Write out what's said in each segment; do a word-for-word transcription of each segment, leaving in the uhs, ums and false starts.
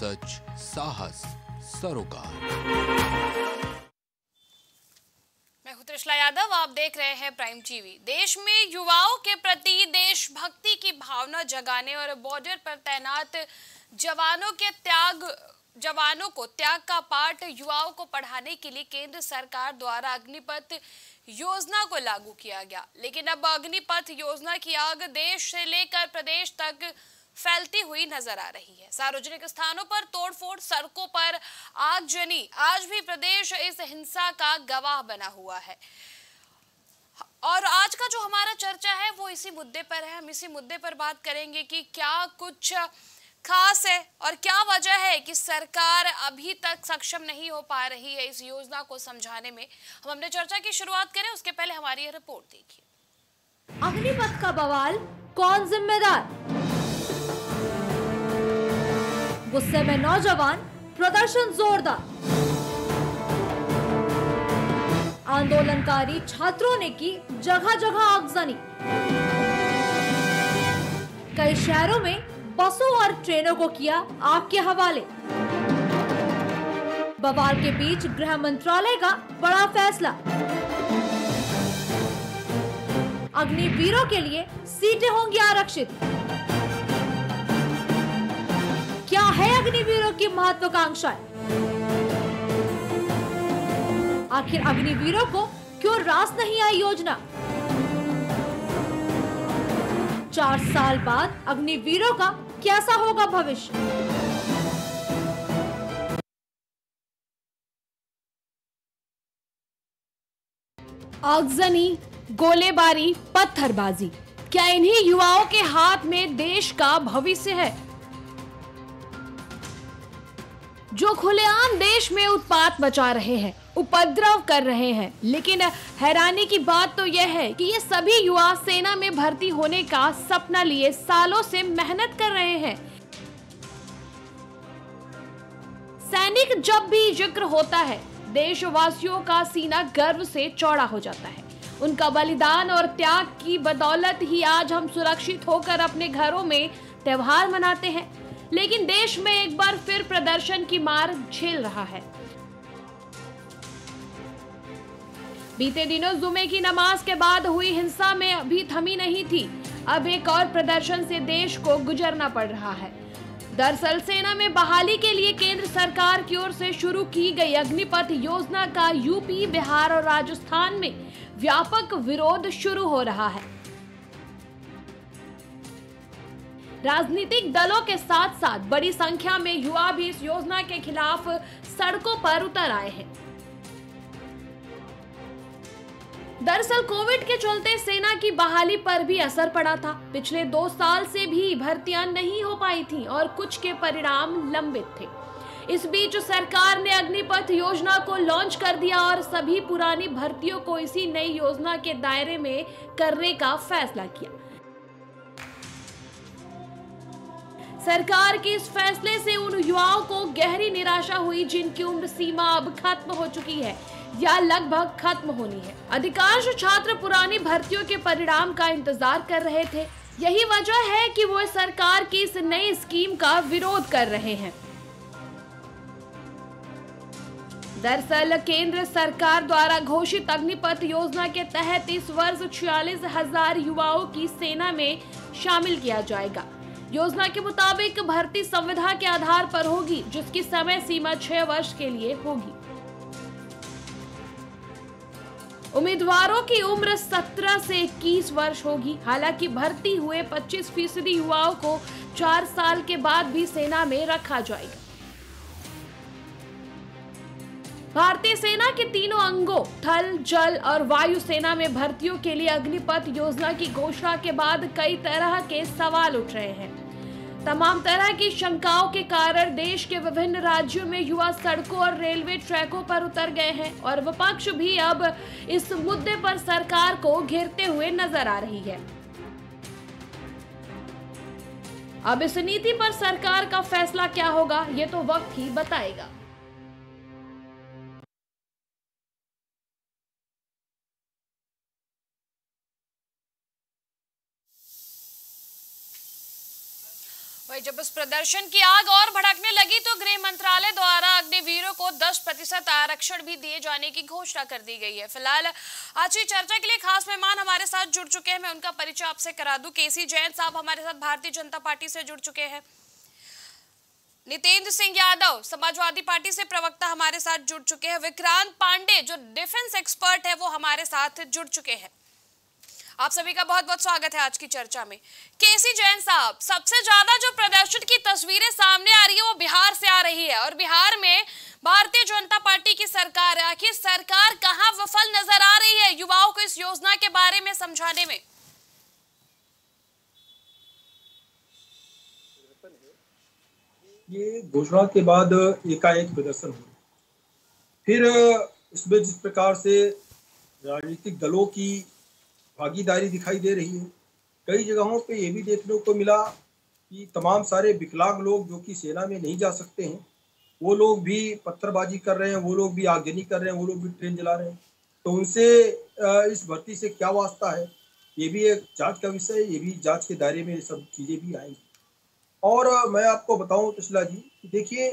सच, साहस, सरोकार। मैं हूं त्रिशला यादव, आप देख रहे हैं प्राइम टीवी। देश में युवाओं के प्रति देशभक्ति की भावना जगाने और बॉर्डर पर तैनात जवानों के त्याग जवानों को त्याग का पाठ युवाओं को पढ़ाने के लिए केंद्र सरकार द्वारा अग्निपथ योजना को लागू किया गया। लेकिन अब अग्निपथ योजना की आग देश से लेकर प्रदेश तक फैलती हुई नजर आ रही है। सार्वजनिक स्थानों पर तोड़फोड़, सड़कों पर आगजनी, आज भी प्रदेश इस हिंसा का गवाह बना हुआ है। और आज का जो हमारा चर्चा है वो इसी मुद्दे पर है। हम इसी मुद्दे पर बात करेंगे कि क्या कुछ खास है और क्या वजह है कि सरकार अभी तक सक्षम नहीं हो पा रही है इस योजना को समझाने में। हम अपने चर्चा की शुरुआत करें उसके पहले हमारी यह रिपोर्ट देखिए। अग्निपथ का बवाल, कौन जिम्मेदार? गुस्से में नौजवान, प्रदर्शन जोरदार। आंदोलनकारी छात्रों ने की जगह जगह आगजनी। कई शहरों में बसों और ट्रेनों को किया आग के हवाले। बवाल के बीच गृह मंत्रालय का बड़ा फैसला। अग्निवीरों के लिए सीटें होंगी आरक्षित। क्या है अग्निवीरों की महत्वाकांक्षाएं? आखिर अग्निवीरों को क्यों रास नहीं आई योजना? चार साल बाद अग्निवीरों का कैसा होगा भविष्य? आगजनी, गोलेबारी, पत्थरबाजी, क्या इन्हीं युवाओं के हाथ में देश का भविष्य है? जो खुलेआम देश में उत्पात मचा रहे हैं, उपद्रव कर रहे हैं। लेकिन हैरानी की बात तो यह है कि ये सभी युवा सेना में भर्ती होने का सपना लिए सालों से मेहनत कर रहे हैं। सैनिक जब भी जिक्र होता है, देशवासियों का सीना गर्व से चौड़ा हो जाता है। उनका बलिदान और त्याग की बदौलत ही आज हम सुरक्षित होकर अपने घरों में त्योहार मनाते हैं। लेकिन देश में एक बार फिर प्रदर्शन की मार झेल रहा है। बीते दिनों जुमे की नमाज के बाद हुई हिंसा में अभी थमी नहीं थी। अब एक और प्रदर्शन से देश को गुजरना पड़ रहा है। दरअसल सेना में बहाली के लिए केंद्र सरकार की ओर से शुरू की गई अग्निपथ योजना का यूपी, बिहार और राजस्थान में व्यापक विरोध शुरू हो रहा है। राजनीतिक दलों के साथ साथ बड़ी संख्या में युवा भी इस योजना के खिलाफ सड़कों पर उतर आए हैं। दरअसल कोविड के चलते सेना की बहाली पर भी असर पड़ा था। पिछले दो साल से भी भर्तियां नहीं हो पाई थी और कुछ के परिणाम लंबित थे। इस बीच सरकार ने अग्निपथ योजना को लॉन्च कर दिया और सभी पुरानी भर्तियों को इसी नई योजना के दायरे में करने का फैसला किया। सरकार के इस फैसले से उन युवाओं को गहरी निराशा हुई जिनकी उम्र सीमा अब खत्म हो चुकी है या लगभग खत्म होनी है। अधिकांश छात्र पुरानी भर्तियों के परिणाम का इंतजार कर रहे थे। यही वजह है कि वो सरकार की इस नई स्कीम का विरोध कर रहे हैं। दरअसल केंद्र सरकार द्वारा घोषित अग्निपथ योजना के तहत इस वर्ष छियालीस हजार युवाओं की सेना में शामिल किया जाएगा। योजना के मुताबिक भर्ती संविदा के आधार पर होगी, जिसकी समय सीमा छह वर्ष के लिए होगी। उम्मीदवारों की उम्र सत्रह से इक्कीस वर्ष होगी। हालांकि भर्ती हुए पच्चीस फीसदी युवाओं को चार साल के बाद भी सेना में रखा जाएगा। भारतीय सेना के तीनों अंगों थल, जल और वायु सेना में भर्तियों के लिए अग्निपथ योजना की घोषणा के बाद कई तरह के सवाल उठ रहे हैं। तमाम तरह की शंकाओं के कारण देश के विभिन्न राज्यों में युवा सड़कों और रेलवे ट्रैकों पर उतर गए हैं और विपक्ष भी अब इस मुद्दे पर सरकार को घेरते हुए नजर आ रही है। अब इस नीति पर सरकार का फैसला क्या होगा, ये तो वक्त ही बताएगा। जब उस प्रदर्शन की आग और भड़कने लगी तो दस प्रतिशत आरक्षण भी दिए जाने की घोषणा कर दी गई है। फिलहाल आज की चर्चा के लिए खास मेहमान हमारे साथ जुड़ चुके हैं। मैं उनका परिचय आपसे करा दूं। केसी जैन साहब हमारे साथ भारतीय जनता पार्टी से जुड़ चुके हैं। नितेंद्र सिंह यादव समाजवादी पार्टी से प्रवक्ता हमारे साथ जुड़ चुके हैं। विक्रांत पांडे जो डिफेंस एक्सपर्ट है वो हमारे साथ जुड़ चुके हैं। आप सभी का बहुत बहुत स्वागत है आज की चर्चा में। केसी जैन साहब, सबसे ज्यादा जो प्रदर्शन की तस्वीरें सामने आ रही है वो बिहार से आ रही है और बिहार में भारतीय जनता पार्टी की सरकार है। आखिर सरकार कहां विफल नजर आ रही है युवाओं को इस योजना के बारे में समझाने में? ये घोषणा के बाद एकाएक प्रदर्शन हुआ, फिर इसमें जिस प्रकार से राजनीतिक दलों की भागीदारी दिखाई दे रही है, कई जगहों पे ये भी देखने को मिला कि तमाम सारे विकलांग लोग जो कि सेना में नहीं जा सकते हैं, वो लोग भी पत्थरबाजी कर रहे हैं, वो लोग भी आगजनी कर रहे हैं, वो लोग भी ट्रेन जला रहे हैं। तो उनसे इस भर्ती से क्या वास्ता है, ये भी एक जांच का विषय है। ये भी जांच के दायरे में ये सब चीज़ें भी आएंगी। और मैं आपको बताऊं तुषला जी, देखिए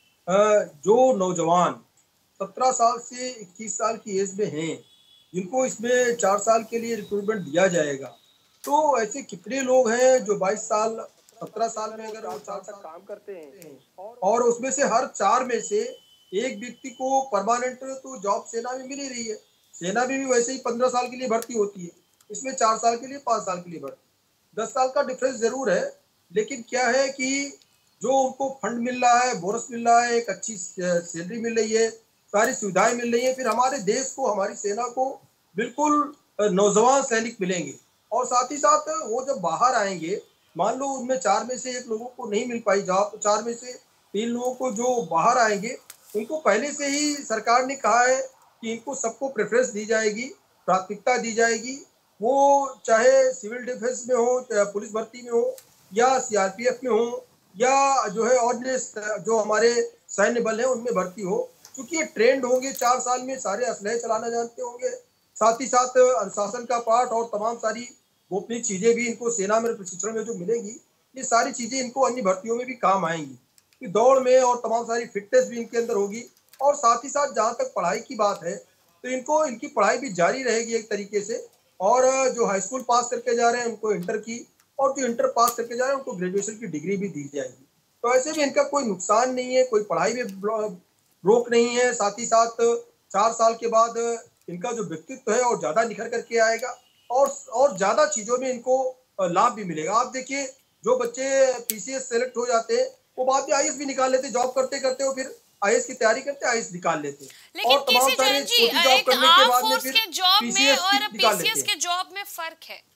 जो नौजवान सत्रह साल से इक्कीस साल की एज में हैं, जिनको इसमें चार साल के लिए रिक्रूटमेंट दिया जाएगा, तो ऐसे कितने लोग हैं जो बाईस साल सत्रह साल में अगर वो चार साल काम करते हैं और उसमें से हर चार में से एक व्यक्ति को परमानेंट तो जॉब सेना में मिल ही रही है। सेना में भी वैसे ही पंद्रह साल के लिए भर्ती होती है, इसमें चार साल के लिए पाँच साल के लिए भर्ती। दस साल का डिफरेंस जरूर है, लेकिन क्या है कि जो उनको फंड मिल रहा है, बोनस मिल रहा है, एक अच्छी सैलरी मिल रही है, सारी सुविधाएं मिल रही है, फिर हमारे देश को, हमारी सेना को बिल्कुल नौजवान सैनिक मिलेंगे। और साथ ही साथ वो जब बाहर आएंगे, मान लो उनमें चार में से एक लोगों को नहीं मिल पाई जॉब, तो चार में से तीन लोगों को जो बाहर आएंगे उनको पहले से ही सरकार ने कहा है कि इनको सबको प्रेफरेंस दी जाएगी, प्राथमिकता दी जाएगी। वो चाहे सिविल डिफेंस में हो, चाहे पुलिस भर्ती में हो, या सीआरपीएफ में हो, या जो है और जो हमारे सैन्य बल है उनमें भर्ती हो, क्योंकि ये ट्रेंड होंगे, चार साल में सारे असलहे चलाना जानते होंगे, साथ ही साथ अनुशासन का पाठ और तमाम सारी गोपनीय चीजें भी इनको सेना में प्रशिक्षण में जो मिलेगी, ये सारी चीजें इनको अन्य भर्तियों में भी काम आएंगी। कि दौड़ में और तमाम सारी फिटनेस भी इनके अंदर होगी। और साथ ही साथ जहाँ तक पढ़ाई की बात है, तो इनको इनकी पढ़ाई भी जारी रहेगी एक तरीके से। और जो हाई स्कूल पास करके जा रहे हैं उनको इंटर की, और जो इंटर पास करके जा रहे हैं उनको ग्रेजुएशन की डिग्री भी दी जाएगी। तो ऐसे में इनका कोई नुकसान नहीं है, कोई पढ़ाई में रोक नहीं है। साथ ही साथ चार साल के बाद इनका जो व्यक्तित्व है और ज्यादा निखर करके आएगा, और और ज्यादा चीजों में इनको लाभ भी मिलेगा। आप देखिए, जो बच्चे पीसीएस सेलेक्ट हो जाते हैं वो बाद में आईएएस भी निकाल लेते, जॉब करते करते वो फिर आईएएस की तैयारी करते, आईएएस निकाल लेते। लेकिन केसी जैन जी, एक आर्म फोर्स के जॉब में और पीसीएस के जॉब में फर्क है।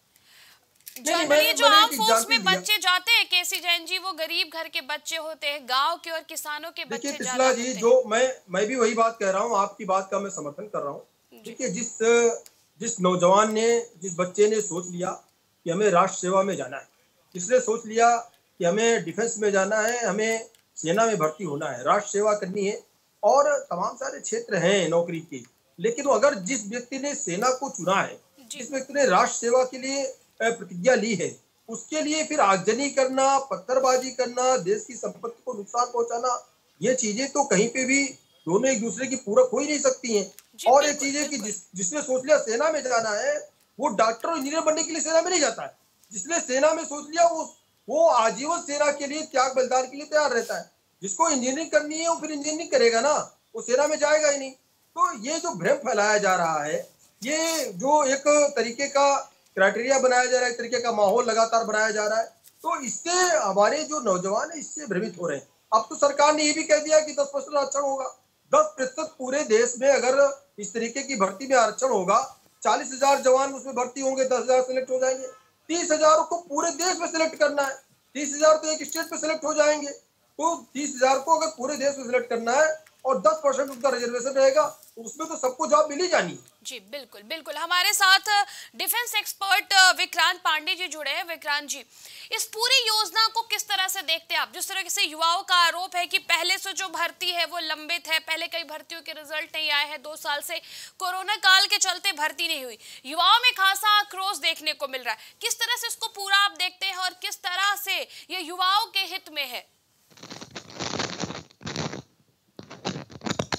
जनरली जो आर्म फोर्स में बच्चे जाते हैं केसी जैन जी, वो गरीब घर के बच्चे होते हैं, गांव के और किसानों के बच्चे जाते हैं। देखिए जी, जो मैं मैं भी वही बात कह रहा हूँ, आपकी बात का मैं समर्थन कर रहा हूँ। देखिए, जिस जिस नौजवान ने, जिस बच्चे ने सोच लिया कि हमें राष्ट्र सेवा में जाना है, जिसने सोच लिया कि हमें डिफेंस में जाना है, हमें सेना में भर्ती होना है, राष्ट्र सेवा करनी है, और तमाम सारे क्षेत्र हैं नौकरी के, लेकिन अगर जिस व्यक्ति ने सेना को चुना है, जिस व्यक्ति ने राष्ट्र सेवा के लिए प्रतिज्ञा ली है, उसके लिए फिर आगजनी करना, पत्थरबाजी करना, देश की संपत्ति को नुकसान पहुंचाना, ये चीजें तो कहीं पे भी दोनों एक दूसरे की पूरक हो ही नहीं सकती हैं। और एक चीज है कि जिस जिसने सोच लिया सेना में जाना है, वो डॉक्टर और इंजीनियर बनने के लिए सेना में नहीं जाता है। जिसने सेना में सोच लिया वो वो आजीवन सेना के लिए त्याग बलिदान के लिए तैयार रहता है। जिसको इंजीनियरिंग करनी है वो फिर इंजीनियरिंग करेगा ना, वो सेना में जाएगा ही नहीं। तो ये जो भ्रम फैलाया जा रहा है, ये जो एक तरीके का क्राइटेरिया बनाया जा रहा है, एक तरीके का माहौल लगातार बनाया जा रहा है, तो इससे हमारे जो नौजवान है इससे भ्रमित हो रहे हैं। अब तो सरकार ने ये भी कह दिया कि दस परसेंट आरक्षण होगा। दस प्रतिशत पूरे देश में अगर इस तरीके की भर्ती में आरक्षण होगा, चालीस हजार जवान उसमें भर्ती होंगे, दस हजार सिलेक्ट हो जाएंगे। तीस हजार को पूरे देश में सिलेक्ट करना है, तीस हजार तो एक स्टेट पे सिलेक्ट हो जाएंगे। तो तीस हजार को अगर पूरे देश में सिलेक्ट करना है और दस परसेंट उनका रिजर्वेशन रहेगा, तो उसमें तो सबको जॉब मिल ही जानी है। जी बिल्कुल बिल्कुल। हमारे साथ डिफेंस एक्सपर्ट विक्रांत पांडे जी जुड़े हैं। विक्रांत जी, इस पूरी योजना को किस तरह से देखते हैं आप? जिस तरह से युवाओं का आरोप है कि पहले से जो भर्ती है वो लंबित है, पहले कई भर्तियों के रिजल्ट नहीं आए हैं, दो साल से कोरोना काल के चलते भर्ती नहीं हुई, युवाओं में खासा आक्रोश देखने को मिल रहा है। किस तरह से इसको पूरा आप देखते हैं और किस तरह से ये युवाओं के हित में है?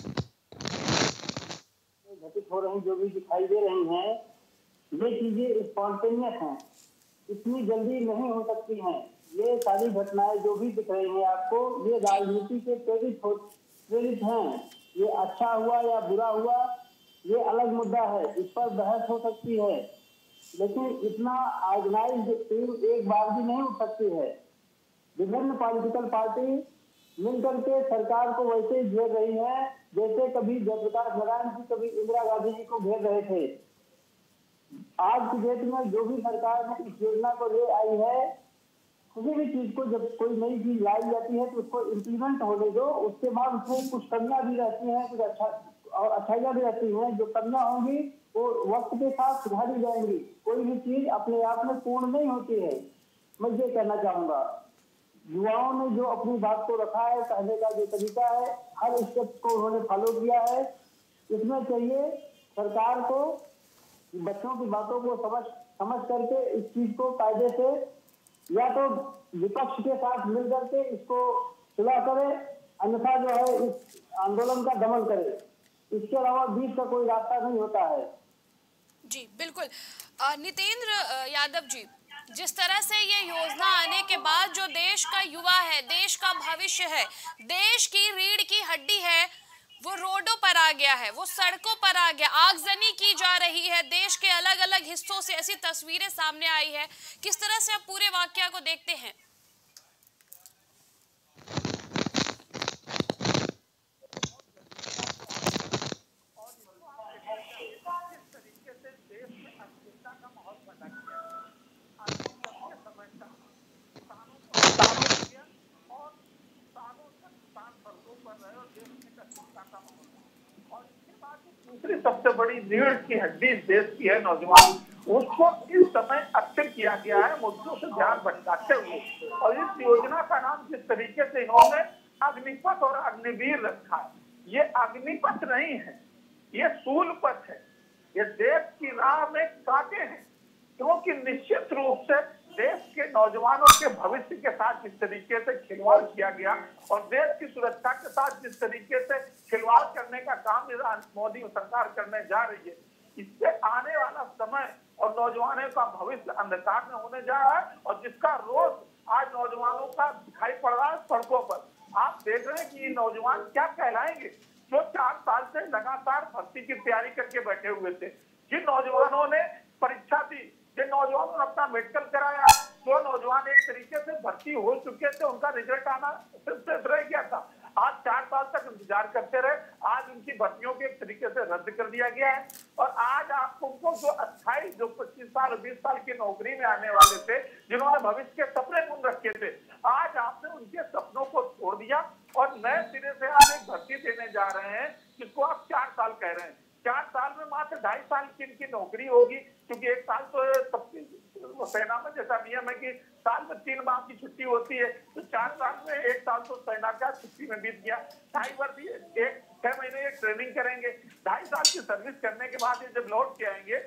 प्रतीत हो रही, जो भी दिखाई दे रही हैं, ये चीजें स्पॉन्टेनियस हैं, इतनी जल्दी नहीं हो सकती हैं। ये सारी घटनाएं जो भी दिख रही हैं आपको, ये राजनीति के प्रेरित हो प्रेरित हैं। ये अच्छा हुआ या बुरा हुआ, ये अलग मुद्दा है, इस पर बहस हो सकती है, लेकिन इतना ऑर्गेनाइज्ड टीम एक बार भी नहीं उठ सकती है। विभिन्न पॉलिटिकल पार्टी मिलकर के सरकार को वैसे ही घेर रही है जैसे कभी जयप्रकाश नारायण जी कभी इंदिरा गांधी जी को घेर रहे थे। आज की डेट में जो भी सरकार ने इस योजना को ले आई है, किसी भी चीज को जब कोई नई चीज लाई जाती है तो उसको इम्प्लीमेंट होने दो, उसके बाद उसमें कुछ कमियां भी रहती हैं, कुछ अच्छा और अच्छाइयां भी रहती हैं। जो कमियां होंगी वो वक्त के साथ सुधारी जाएंगी। कोई भी चीज अपने आप में पूर्ण नहीं होती है। मैं ये कहना चाहूंगा, युवाओं ने जो अपनी बात को रखा है, कहने का जो तरीका है, हर स्टेप को उन्होंने फॉलो किया है। इसमें चाहिए सरकार को बच्चों की बातों को समझ समझ करके इस चीज को कायदे से या तो विपक्ष के साथ मिल करके इसको सुलह करे, अन्यथा जो है इस आंदोलन का दमन करे। इसके अलावा बीच का कोई रास्ता नहीं होता है। जी बिल्कुल। नितेंद्र यादव जी, जिस तरह से ये योजना आने के बाद जो देश का युवा है, देश का भविष्य है, देश की रीढ़ की हड्डी है, वो रोडों पर आ गया है, वो सड़कों पर आ गया, आगजनी की जा रही है, देश के अलग अलग हिस्सों से ऐसी तस्वीरें सामने आई है। किस तरह से आप पूरे वाकया को देखते हैं? दूसरी सबसे बड़ी रीढ़ की हड्डी देश की है नौजवान, उसको इस समय अक्सर किया गया है मुद्दों से ध्यान भटकाते हुए। और इस योजना का नाम जिस तरीके से इन्होंने अग्निपथ और अग्निवीर रखा है, ये अग्निपथ नहीं है, ये शूलपथ है। ये देश की राह में कांटे हैं, क्योंकि निश्चित रूप से देश के नौजवानों के भविष्य के साथ जिस तरीके से खिलवाड़ किया गया और देश की सुरक्षा के साथ जिस तरीके से खिलवाड़ करने का काम मोदी सरकार करने जा रही है, इससे आने वाला समय और नौजवानों का भविष्य अंधकार में होने जा रहा है। और जिसका रोज आज नौजवानों का दिखाई पड़ रहा है सड़कों पर। आप देख रहे हैं कि ये नौजवान क्या कहलाएंगे, जो चार साल से लगातार भर्ती की तैयारी करके बैठे हुए थे, जिन नौजवानों ने परीक्षा दी, जिन नौजवानों ने अपना मेडिकल कराया, जो नौजवान एक तरीके से भर्ती हो चुके थे, उनका रिजल्ट आना सिर्फ रह गया था। आज चार साल तक इंतजार करते रहे, आज उनकी भर्तियों के एक तरीके से रद्द कर दिया गया है। और आज आपको जो अट्ठाईस जो पच्चीस साल बीस साल की नौकरी में आने वाले थे, जिन्होंने भविष्य के सपने बुन रखे थे, आज आपने उनके सपनों को छोड़ दिया और नए सिरे से आप एक भर्ती देने जा रहे हैं, जिसको आप चार साल कह रहे हैं। चार साल में मात्र ढाई साल की इनकी नौकरी होगी, क्योंकि एक साल तो सबकी सेना में जैसा नियम है कि साल में तीन माह की छुट्टी होती है, तो चार साल में एक साल तो सेना का छुट्टी में बीत गया। ढाई वर्ष एक छह महीने ये ट्रेनिंग करेंगे, ढाई साल की सर्विस करने के बाद ये जब लौट के आएंगे,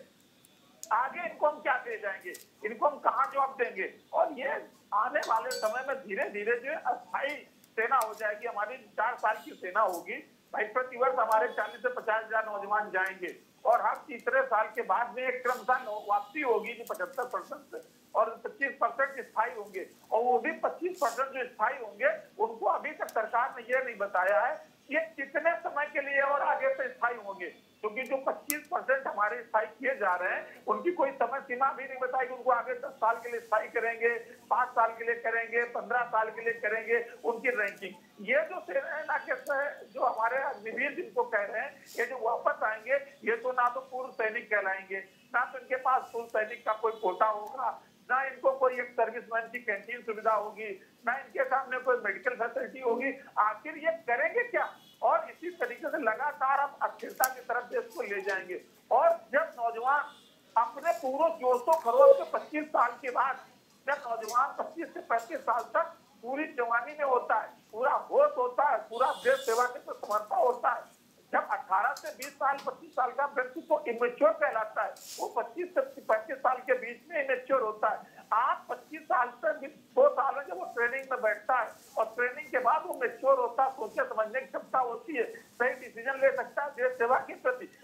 आगे इनको हम क्या दे जाएंगे, इनको हम कहाँ जवाब देंगे। और ये आने वाले समय में धीरे धीरे जो अस्थायी सेना हो जाएगी, हमारी चार साल की सेना होगी। भाई प्रतिवर्ष हमारे चालीस से पचास हजार नौजवान जाएंगे और हर तीसरे साल के बाद में एक क्रमशः वापसी होगी जो पचहत्तर परसेंट और पच्चीस परसेंट स्थायी होंगे। और वो भी पच्चीस परसेंट जो स्थायी होंगे, उनको अभी तक सरकार ने ये नहीं बताया है ये कितने समय के लिए और आगे से स्थायी होंगे, क्योंकि जो पच्चीस परसेंट हमारे स्थायी किए जा रहे हैं, उनकी कोई समय सीमा भी नहीं बताई कि उनको आगे दस साल के लिए स्थायी करेंगे, पांच साल के लिए करेंगे, पंद्रह साल के लिए करेंगे, उनकी रैंकिंग। ये जो सेना के जो हमारे अग्निवीर जिनको कह रहे हैं, ये जो वापस आएंगे, ये तो ना तो पूर्व सैनिक कहलाएंगे, ना तो इनके पास पूर्व सैनिक का कोई कोटा होगा, ना इनको कोई एक सर्विसमैन की कैंटीन सुविधा होगी, ना इनके सामने कोई मेडिकल फैसिलिटी होगी। आखिर ये करेंगे क्या? और इसी तरीके से लगातार हम अस्थिरता की तरफ देश को ले जाएंगे। और जब नौजवान अपने पूरे जोशो खरोश के पच्चीस साल के बाद, जब नौजवान पच्चीस से पैंतीस साल तक पूरी जवानी में होता है, पूरा होश होता है, पूरा देश सेवा के प्रति समर्पण होता है, जब अठारह से बीस साल पच्चीस साल का व्यक्ति को इमेच्योर कहलाता है, वो पच्चीस से पैंतीस साल के बीच में इमेच्योर होता है। आप पच्चीस साल से दो साल में जब वो ट्रेनिंग में बैठता है और ट्रेनिंग के बाद वो मेच्योर होता है, सोचने समझने की क्षमता होती है, सही डिसीजन ले सकता है देश सेवा के प्रति। आप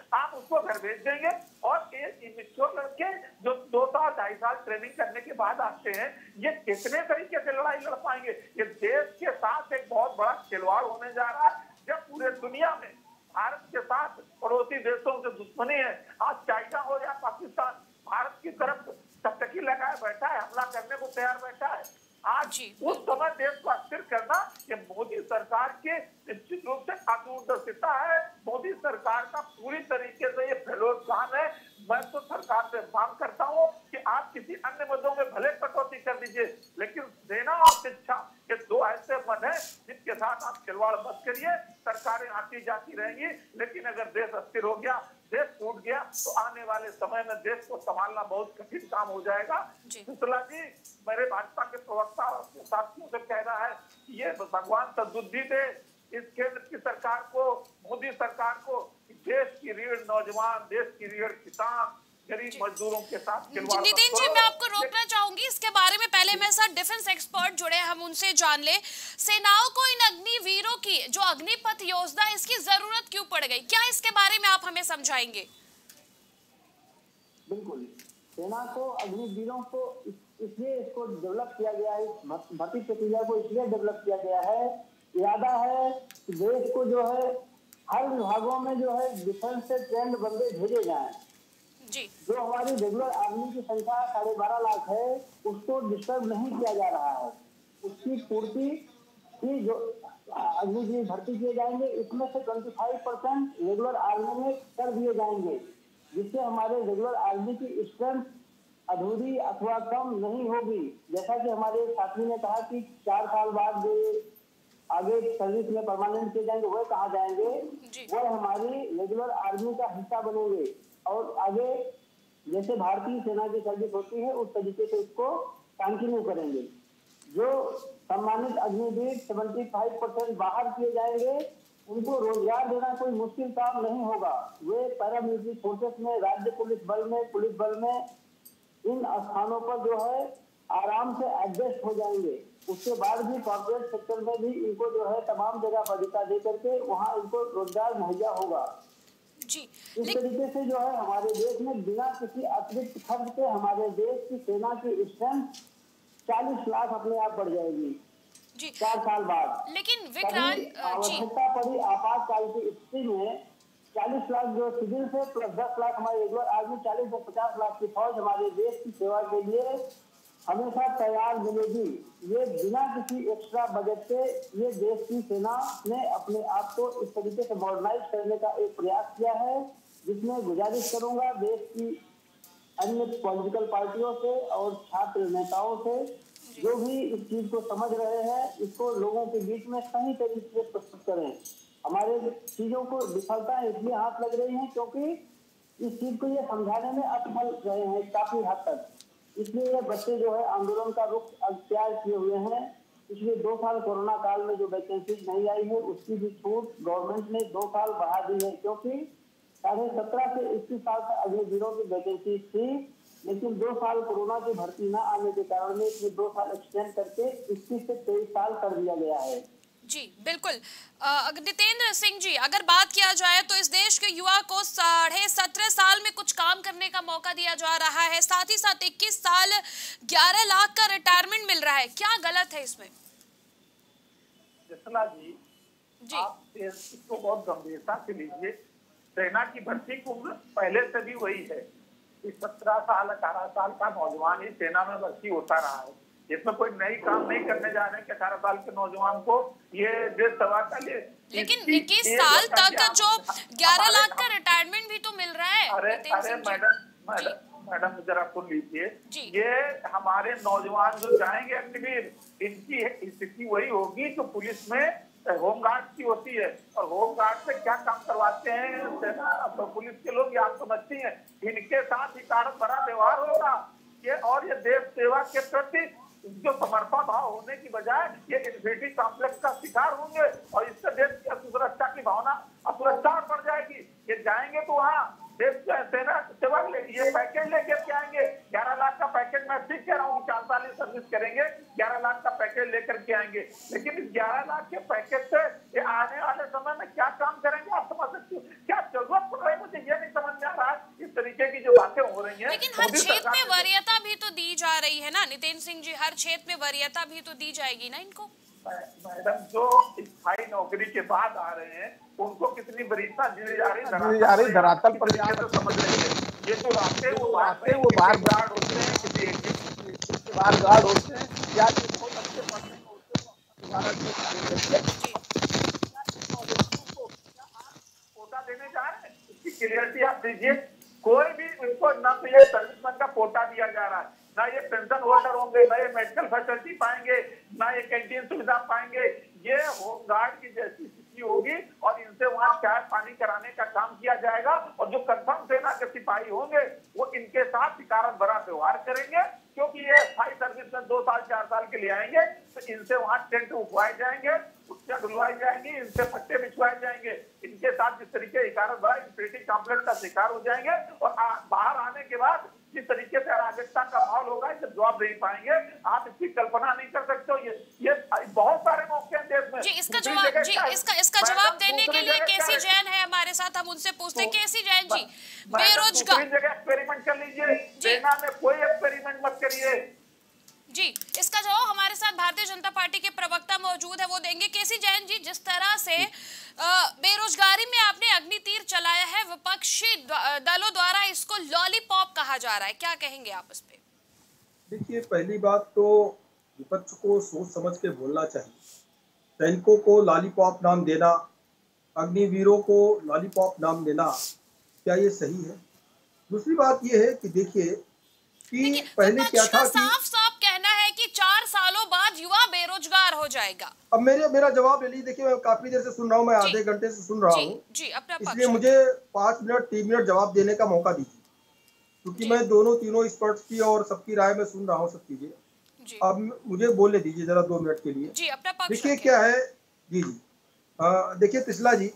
उसको घर भेज देंगे। और ये मिच्योर लड़के जो दो साल ढाई साल ट्रेनिंग करने के बाद आते हैं, ये कितने तरीके से लड़ाई लड़ पाएंगे? ये देश के साथ एक बहुत बड़ा खिलवाड़ होने जा रहा है। जब पूरे दुनिया में भारत के साथ पड़ोसी देशों से दुश्मनी है, आज चाइना हो या पाकिस्तान भारत की तरफ टकटकी लगाए बैठा है, हमला करने को तैयार बैठा है। आज उस समय देश को अस्थिर करना ये मोदी सरकार के निश्चित रूप से अदूरदर्शिता है। मोदी सरकार का पूरी तरीके से ये फेलोस्तान है। मैं तो सरकार से मांग करता हूँ कि आप किसी अन्य मुद्दों में भले कटौती कर दीजिए, लेकिन सेना और शिक्षा ये दो ऐसे पद हैं जिनके साथ आप खिलवाड़ मत करिए। सरकारें आती जाती रहेंगी, लेकिन अगर देश अस्थिर हो गया, देश टूट गया, तो आने वाले समय में देश को संभालना बहुत कठिन काम हो जाएगा। सुशीला जी, मेरे भाजपा के प्रवक्ता और साथियों से कह रहा है कि ये भगवान सद्बुद्धि दे इस केंद्र की सरकार को, मोदी सरकार को, देश की रीढ़ नौजवान, देश की रीढ़ किसान, गरीब मजदूरों के साथ खिलवाड़। नितिन जी, मैं आपको रोकना चाहूंगी इसके बारे में। पहले मेरे साथ डिफेंस एक्सपर्ट जुड़े हैं, हम उनसे जान ले सेनाओं को इन अग्निवीरों की जो अग्निपथ योजना, इसकी जरूरत क्यों पड़ गई? क्या इसके बारे में आप हमें समझाएंगे? बिल्कुल, सेना को अग्निवीरों को इसलिए इसको डेवलप किया गया है, भर्ती प्रक्रिया को इसलिए डेवलप किया गया है। इरादा है कि देश को जो है हर विभागों में जो है डिफेंस से ट्रेंड बंदे भेजे जाएं। जी। जो हमारी रेगुलर आर्मी की संख्या साढ़े बारह लाख है, उसको डिस्टर्ब नहीं किया जा रहा है। उसकी पूर्ति की जो अग्निवीर भर्ती किए जाएंगे, इसमें से पच्चीस परसेंट रेगुलर आर्मी में कर दिए जाएंगे, जिससे हमारे रेगुलर आर्मी की स्ट्रेंथ अधूरी अथवा कम नहीं होगी। जैसा कि हमारे साथी ने कहा कि चार साल बाद जो आगे सर्विस में परमानेंट किए जाएंगे, वह कहाँ जाएंगे? वह हमारी रेगुलर आर्मी का हिस्सा बनेंगे और आगे जैसे भारतीय सेना की सर्विस होती है उस तरीके से इसको कंटिन्यू करेंगे। जो सम्मानित अग्निवीर पचहत्तर परसेंट बाहर किए जाएंगे, उनको रोजगार देना कोई मुश्किल काम नहीं होगा। वे पैरामिलिट्री फोर्सेस में, राज्य पुलिस बल में, पुलिस बल में, इन स्थानों पर जो है आराम से एडजस्ट हो जाएंगे। उसके बाद भी कॉर्पोरेट सेक्टर में भी इनको जो है तमाम जगह बाध्यता दे करके वहाँ इनको रोजगार मुहैया होगा। जी, इस तरीके से जो है हमारे देश में बिना किसी अतिरिक्त खर्च के हमारे देश की सेना की स्ट्रेंथ चालीस लाख अपने आप बढ़ जाएगी जी। चार साल बाद। लेकिन विक्रांत, आवश्यकता पड़ी आपातकाल की स्थिति में चालीस लाख जो सिविल से प्लस दस लाख हमारे रेगुलर आर्मी, चालीस से पचास लाख की फौज हमारे देश की सेवा के लिए हमेशा तैयार मिलेगी। ये बिना किसी एक्स्ट्रा बजट के ये देश की सेना ने अपने आप को इस तरीके से मॉडर्नाइज करने का एक प्रयास किया है, जिसमें गुजारिश करूंगा देश की अन्य पॉलिटिकल पार्टियों से और छात्र नेताओं से, जो भी इस चीज को समझ रहे हैं, इसको लोगों के बीच में सही तरीके से प्रस्तुत करें। हमारे चीजों को विफलता इसलिए हाथ लग रही है क्योंकि इस चीज को ये समझाने में असफल रहे हैं काफी हद तक। इसलिए ये बच्चे जो है आंदोलन का रुख अख्तियार किए हुए हैं। पिछले दो साल कोरोना काल में जो वैकेंसीज नहीं आई है, उसकी भी छूट गवर्नमेंट ने दो साल बढ़ा दी है, क्योंकि साढ़े सत्रह से इक्कीस साल तक अग्निवीरों की वैकेंसी थी, लेकिन दो साल कोरोना की भर्ती न आने के कारण में इसमें दो साल एक्सटेंड करके इक्कीस से तेईस साल कर दिया गया है। जी बिल्कुल। नितेंद्र सिंह जी, अगर बात किया जाए तो इस देश के युवा को साढ़े सत्रह साल में कुछ काम करने का मौका दिया जा रहा है, साथ ही साथ इक्कीस साल ग्यारह लाख का रिटायरमेंट मिल रहा है। क्या गलत है इसमें? जसला जी, जी आप इसको बहुत गंभीरता से लीजिए। सेना की भर्ती की उम्र पहले से भी वही है कि सत्रह साल अठारह साल का नौजवान ही सेना में भर्ती होता रहा है। इसमें कोई नई काम नहीं करने जा रहे हैं कि अठारह साल के नौजवान को ये देश सेवा का लिए। लेकिन इक्कीस साल तक जो ग्यारह लाख का रिटायरमेंट भी तो मिल रहा है। अरे अरे मैडम मैडम मैडम जरा सुन लीजिए, ये हमारे नौजवान जो जाएंगे अग्निवीर, इनकी स्थिति वही होगी जो पुलिस में होमगार्ड की होती है। और होमगार्ड से क्या काम करवाते हैं सेना तो पुलिस के लोग, ये आप समझती हैं। इनके साथ ही कारण भरा व्यवहार होगा ये, और ये देश सेवा के प्रति जो समर्पण भाव होने की बजाय ये इन्फिनिटी कॉम्प्लेक्स का शिकार होंगे, और इससे देश की असुरक्षा की भावना असुरक्षा बढ़ जाएगी। ये जाएंगे तो वहाँ देश सेना सेवा ये पैकेज लेके क्या आएंगे? ग्यारह लाख का पैकेज, मैं ठीक कह रहा हूँ, चार साल सर्विस करेंगे, ग्यारह लाख का पैकेज लेकर के आएंगे। लेकिन इस ग्यारह लाख के पैकेज से ये आने वाले समय में क्या काम करेंगे आप समझ सकते हो? क्या जरूरत पड़ रही है? मुझे ये नहीं समझ में नहीं है। लेकिन हर क्षेत्र में वरीयता भी तो दी जा रही है ना नितिन सिंह जी, हर क्षेत्र में वरीयता भी तो दी जाएगी ना इनको। मैडम जो स्थायी नौकरी के बाद आ रहे हैं उनको कितनी वरीयता दी जा रही दी जा रही धरातल पर समझ रहे हैं। ये जो आते वो आते वो बार गार्ड होते हैं, किसी एक बार गार्ड होते हैं या बहुत अच्छे पढ़ने कोटा देने जा रहे हैं, इसकी क्लियरिटी आप दीजिए। कोई भी उनको न तो ये सर्विसमैन का कोटा दिया जा रहा है, ना ये पेंशन होल्डर होंगे, ना ये मेडिकल फैसिलिटी पाएंगे, ना ये कैंटीन सुविधा पाएंगे। ये होम गार्ड की जैसी स्थिति होगी और इनसे वहां चाय पानी कराने का काम किया जाएगा और जो कंफर्म सेना के सिपाही होंगे वो इनके साथ शिकारत भरा व्यवहार करेंगे, क्योंकि ये स्थायी सर्विस में दो साल चार साल के लिए आएंगे तो इनसे वहां टेंट उठवाए जाएंगे, कुर्सियां धुलवाई जाएंगी, इनसे पट्टे बिछवाए जाएंगे। इनके साथ जिस तरीके शिकारत भरा इंफिनिटी कॉम्प्लेक्स का शिकार हो जाएंगे और आ, बाहर आने के बाद जिस तरीके से अराजकता का माहौल होगा जब जवाब नहीं पाएंगे, आप इसकी कल्पना नहीं कर सकते हो। ये ये बहुत सारे मौके हैं देश में। जी इसका जवाब जी इसका इसका जवाब देने के लिए केसी जैन है हमारे साथ, हम उनसे पूछते हैं। केसी जैन जी, बेरोजगार जगह एक्सपेरिमेंट कर लीजिए, सेना में कोई एक्सपेरिमेंट मत करिए। जी इसका जवाब हमारे साथ भारतीय जनता पार्टी के प्रवक्ता मौजूद है, वो देंगे। केसी जैन जी, जिस तरह से बेरोजगारी में आपने अग्नितीर चलाया है, विपक्षी दलों द्वारा इसको लॉलीपॉप कहा जा रहा है, क्या कहेंगे आप इस पे? देखिए, पहली बात तो विपक्ष को सोच समझ के बोलना चाहिए। सैनिकों को लॉलीपॉप नाम देना, अग्निवीरों को लॉलीपॉप नाम देना, क्या ये सही है? दूसरी बात ये है कि देखिए कि पहले क्या था कि साफ साफ कहना है कि चार सालों बाद युवा बेरोजगार हो जाएगा। अब मेरे मेरा जवाब ले लीजिए। देखिए, मैं काफी देर से सुन रहा हूँ, मैं आधे घंटे से सुन रहा हूँ, इसलिए मुझे पाँच मिनट तीन मिनट जवाब देने का मौका दीजिए, क्योंकि मैं दोनों तीनों एक्सपर्ट्स की और सबकी राय में सुन रहा हूँ, सब चीजें। अब मुझे बोलने दीजिए जरा दो मिनट के लिए। देखिए क्या है जी जी देखिए त्रिशला जी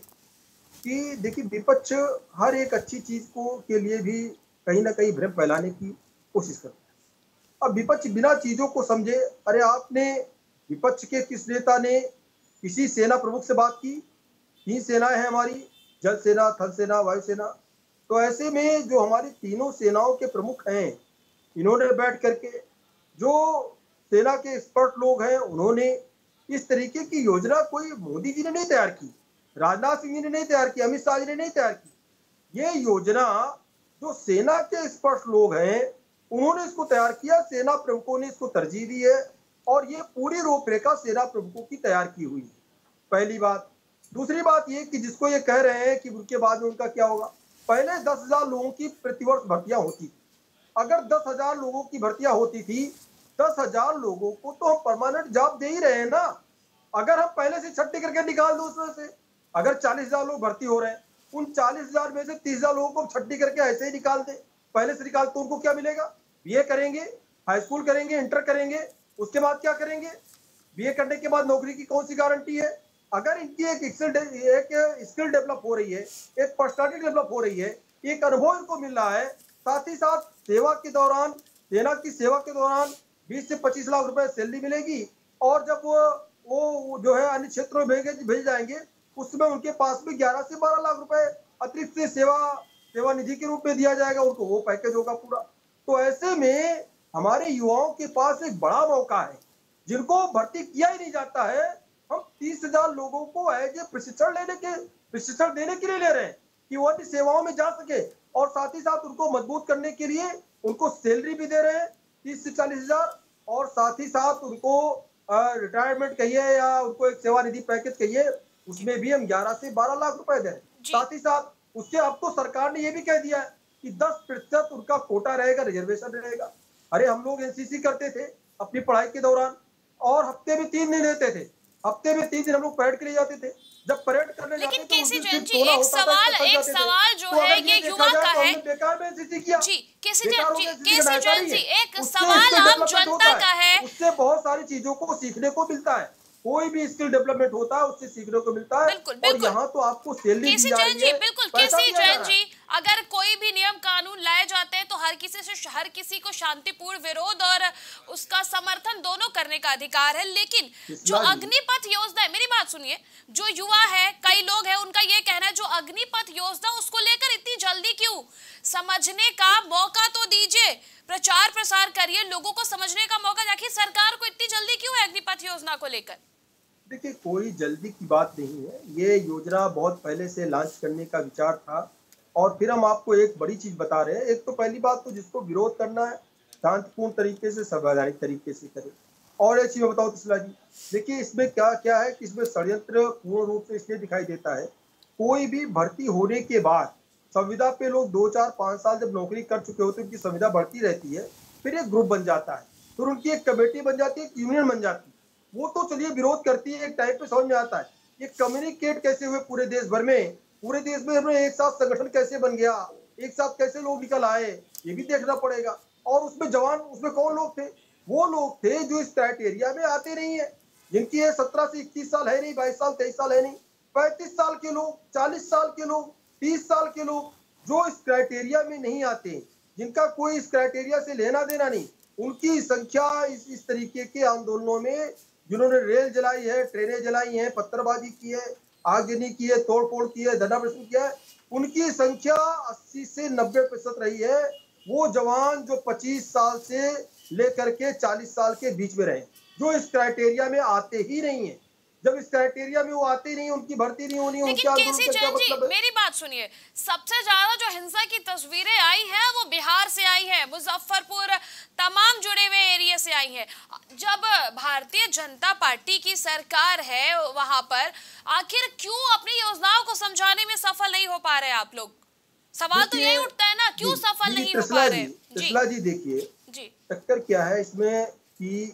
कि देखिए विपक्ष हर एक अच्छी चीज को के लिए भी कहीं ना कहीं भ्रम फैलाने की कोशिश करता है। अब विपक्ष बिना चीजों को समझे, अरे आपने विपक्ष के किस नेता ने किसी सेना प्रमुख से बात की? तीन सेनाएं हैं हमारी, जल सेना, थल सेना, वायुसेना। तो ऐसे में जो हमारी तीनों सेनाओं के प्रमुख हैं, इन्होंने बैठ करके, जो सेना के एक्सपर्ट लोग हैं, उन्होंने इस तरीके की योजना कोई मोदी जी ने नहीं तैयार की, राजनाथ सिंह जी ने नहीं तैयार की, अमित शाह जी ने नहीं तैयार की। ये योजना जो सेना के एक्सपर्ट लोग हैं उन्होंने इसको तैयार किया, सेना प्रमुखों ने इसको तरजीह दी है और ये पूरी रूपरेखा सेना प्रमुखों की तैयार की हुई है, पहली बात। दूसरी बात ये कि जिसको ये कह रहे हैं कि उनके बाद में उनका क्या होगा, पहले दस हजार लोगों की प्रतिवर्ष भर्तियां होती थी। अगर दस हजार लोगों की भर्तियां होती थी, दस हजार लोगों को तो हम परमानेंट जॉब दे ही रहे हैं ना। अगर हम पहले से छट्टी करके निकाल दो उसमें से, अगर चालीस हजार लोग भर्ती हो रहे हैं, उन चालीस हजार में से तीस हजार लोगों को छट्टी करके ऐसे ही निकाल दे, पहले से निकाल, तो उनको क्या मिलेगा? बीए करेंगे, हाई स्कूल करेंगे, इंटर करेंगे, उसके बाद क्या करेंगे? बीए करने के बाद नौकरी की कौन सी गारंटी है? अगर इनकी एक स्किल एक स्किल डेवलप हो रही है, एक पर्सनालिटी डेवलप हो रही है, एक अनुभव इनको मिल रहा है, साथ ही साथ सेवा के दौरान, सेना की सेवा के दौरान बीस से पच्चीस लाख रुपए सैलरी मिलेगी और जब वो वो जो है अन्य क्षेत्रों में भेजे भेज जाएंगे, उसमें उनके पास में ग्यारह से बारह लाख रुपए अतिरिक्त से सेवा सेवा निधि के रूप में दिया जाएगा, उनको वो पैकेज होगा पूरा। तो ऐसे में हमारे युवाओं के पास एक बड़ा मौका है, जिनको भर्ती किया ही नहीं जाता है। हम तीस हजार लोगों को एज ए प्रशिक्षण लेने के प्रशिक्षण देने के लिए ले रहे हैं कि वो अन्य सेवाओं में जा सके, और साथ ही साथ उनको मजबूत करने के लिए उनको सैलरी भी दे रहे हैं तीस से चालीस हजार, और साथ ही साथ उनको रिटायरमेंट कहिए या उनको एक सेवा निधि पैकेज कहिए, उसमें भी हम ग्यारह से बारह लाख रुपए दे रहे हैं। साथ ही साथ उसके अब तो सरकार ने ये भी कह दिया है कि दस प्रतिशत उनका कोटा रहेगा, रिजर्वेशन रहेगा। अरे हम लोग एनसीसी करते थे अपनी पढ़ाई के दौरान, और हफ्ते में तीन दिन रहते थे, हफ्ते में तीन दिन हम लोग परेड के लिए जाते थे। जब परेड करने जाते थे, केसी जैन जी, एक सवाल एक सवाल जो है ये युवा का है। बेकार में एनसीसी किया जी, केसी जैन जी, केसी जैन जी, एक सवाल आम जनता का है। उससे बहुत सारी चीजों को सीखने को मिलता है। कोई भी स्किल डेवलपमेंट होता है उससे सीखने को मिलता है। बिल्कुल, बिल्कुल। और यहाँ तो आपको सैलरी दी केसी जा जैन रही जी, है, बिल्कुल पैसा केसी दिया जा जैन रहा जी, है। अगर कोई भी नियम कानून लाए जाते हैं तो हर किसी से हर किसी को शांतिपूर्ण विरोध और उसका समर्थन दोनों करने का अधिकार है, लेकिन जो अग्निपथ योजना है, मेरी बात सुनिए, जो युवा है, कई लोग हैं, उनका ये कहना है जो अग्निपथ योजना उसको लेकर इतनी जल्दी क्यों? समझने का मौका तो दीजिए, प्रचार प्रसार करिए, लोगों को समझने का मौका। आखिर सरकार को इतनी जल्दी क्यों है अग्निपथ योजना को लेकर? देखिए, कोई जल्दी की बात नहीं है। ये योजना बहुत पहले से लॉन्च करने का विचार था। और फिर हम आपको एक बड़ी चीज बता रहे हैं। एक तो पहली बात तो जिसको विरोध करना है शांतिपूर्ण तरीके से, संवैधानिक तरीके से करे। और एक चीज मैं बताऊं तसला जी, देखिए इसमें क्या क्या है कि इसमें षड्यंत्र पूर्ण रूप से इसलिए दिखाई देता है। कोई भी भर्ती होने के बाद संविदा पे लोग दो चार पाँच साल जब नौकरी कर चुके होते हैं, उनकी संविदा बढ़ती रहती है, फिर एक ग्रुप बन जाता है, फिर उनकी एक कमेटी बन जाती है, एक यूनियन बन जाती है। वो तो चलिए विरोध करती है, एक टाइप पे समझ में आता है। ये कम्युनिकेट कैसे हुए पूरे देश भर में, पूरे देश में हमें एक साथ संगठन कैसे बन गया, एक साथ कैसे लोग निकल आए, ये भी देखना पड़ेगा। और उसमें जवान, उसमें कौन लोग थे? वो लोग थे जो इस क्राइटेरिया में आते नहीं है, जिनकी है सत्रह से इक्कीस साल है नहीं, बाईस साल तेईस साल है नहीं, पैंतीस साल के लोग, चालीस साल के लोग, तीस साल के लोग जो इस क्राइटेरिया में नहीं आते, जिनका कोई इस क्राइटेरिया से लेना देना नहीं, उनकी संख्या इस इस तरीके के आंदोलनों में, जिन्होंने रेल जलाई है, ट्रेनें जलाई हैं, पत्थरबाजी की है, आगजनी की है, तोड़फोड़ की है, धरना प्रदर्शन किया है, उनकी संख्या अस्सी से नब्बे प्रतिशत रही है। वो जवान जो पच्चीस साल से लेकर के चालीस साल के बीच में रहे, जो इस क्राइटेरिया में आते ही नहीं है। जब इस क्राइटेरिया में वो आते ही नहीं, उनकी भर्ती नहीं होनी, उनके आंदोलन का क्या मतलब है? मेरी बात सुनिए, सबसे ज्यादा जो हिंसा की तस्वीरें आई हैं वो बिहार से आई हैं, मुजफ्फरपुर, तमाम जुड़े हुए एरिया से आई हैं। जब भारतीय जनता पार्टी की सरकार है वहां पर, आखिर क्यों अपनी योजनाओं को समझाने में सफल नहीं हो पा रहे आप लोग? सवाल तो यही उठता है ना, क्यों सफल नहीं हो पा रहे? तसला जी, देखिए जी, टक्कर क्या है इसमें कि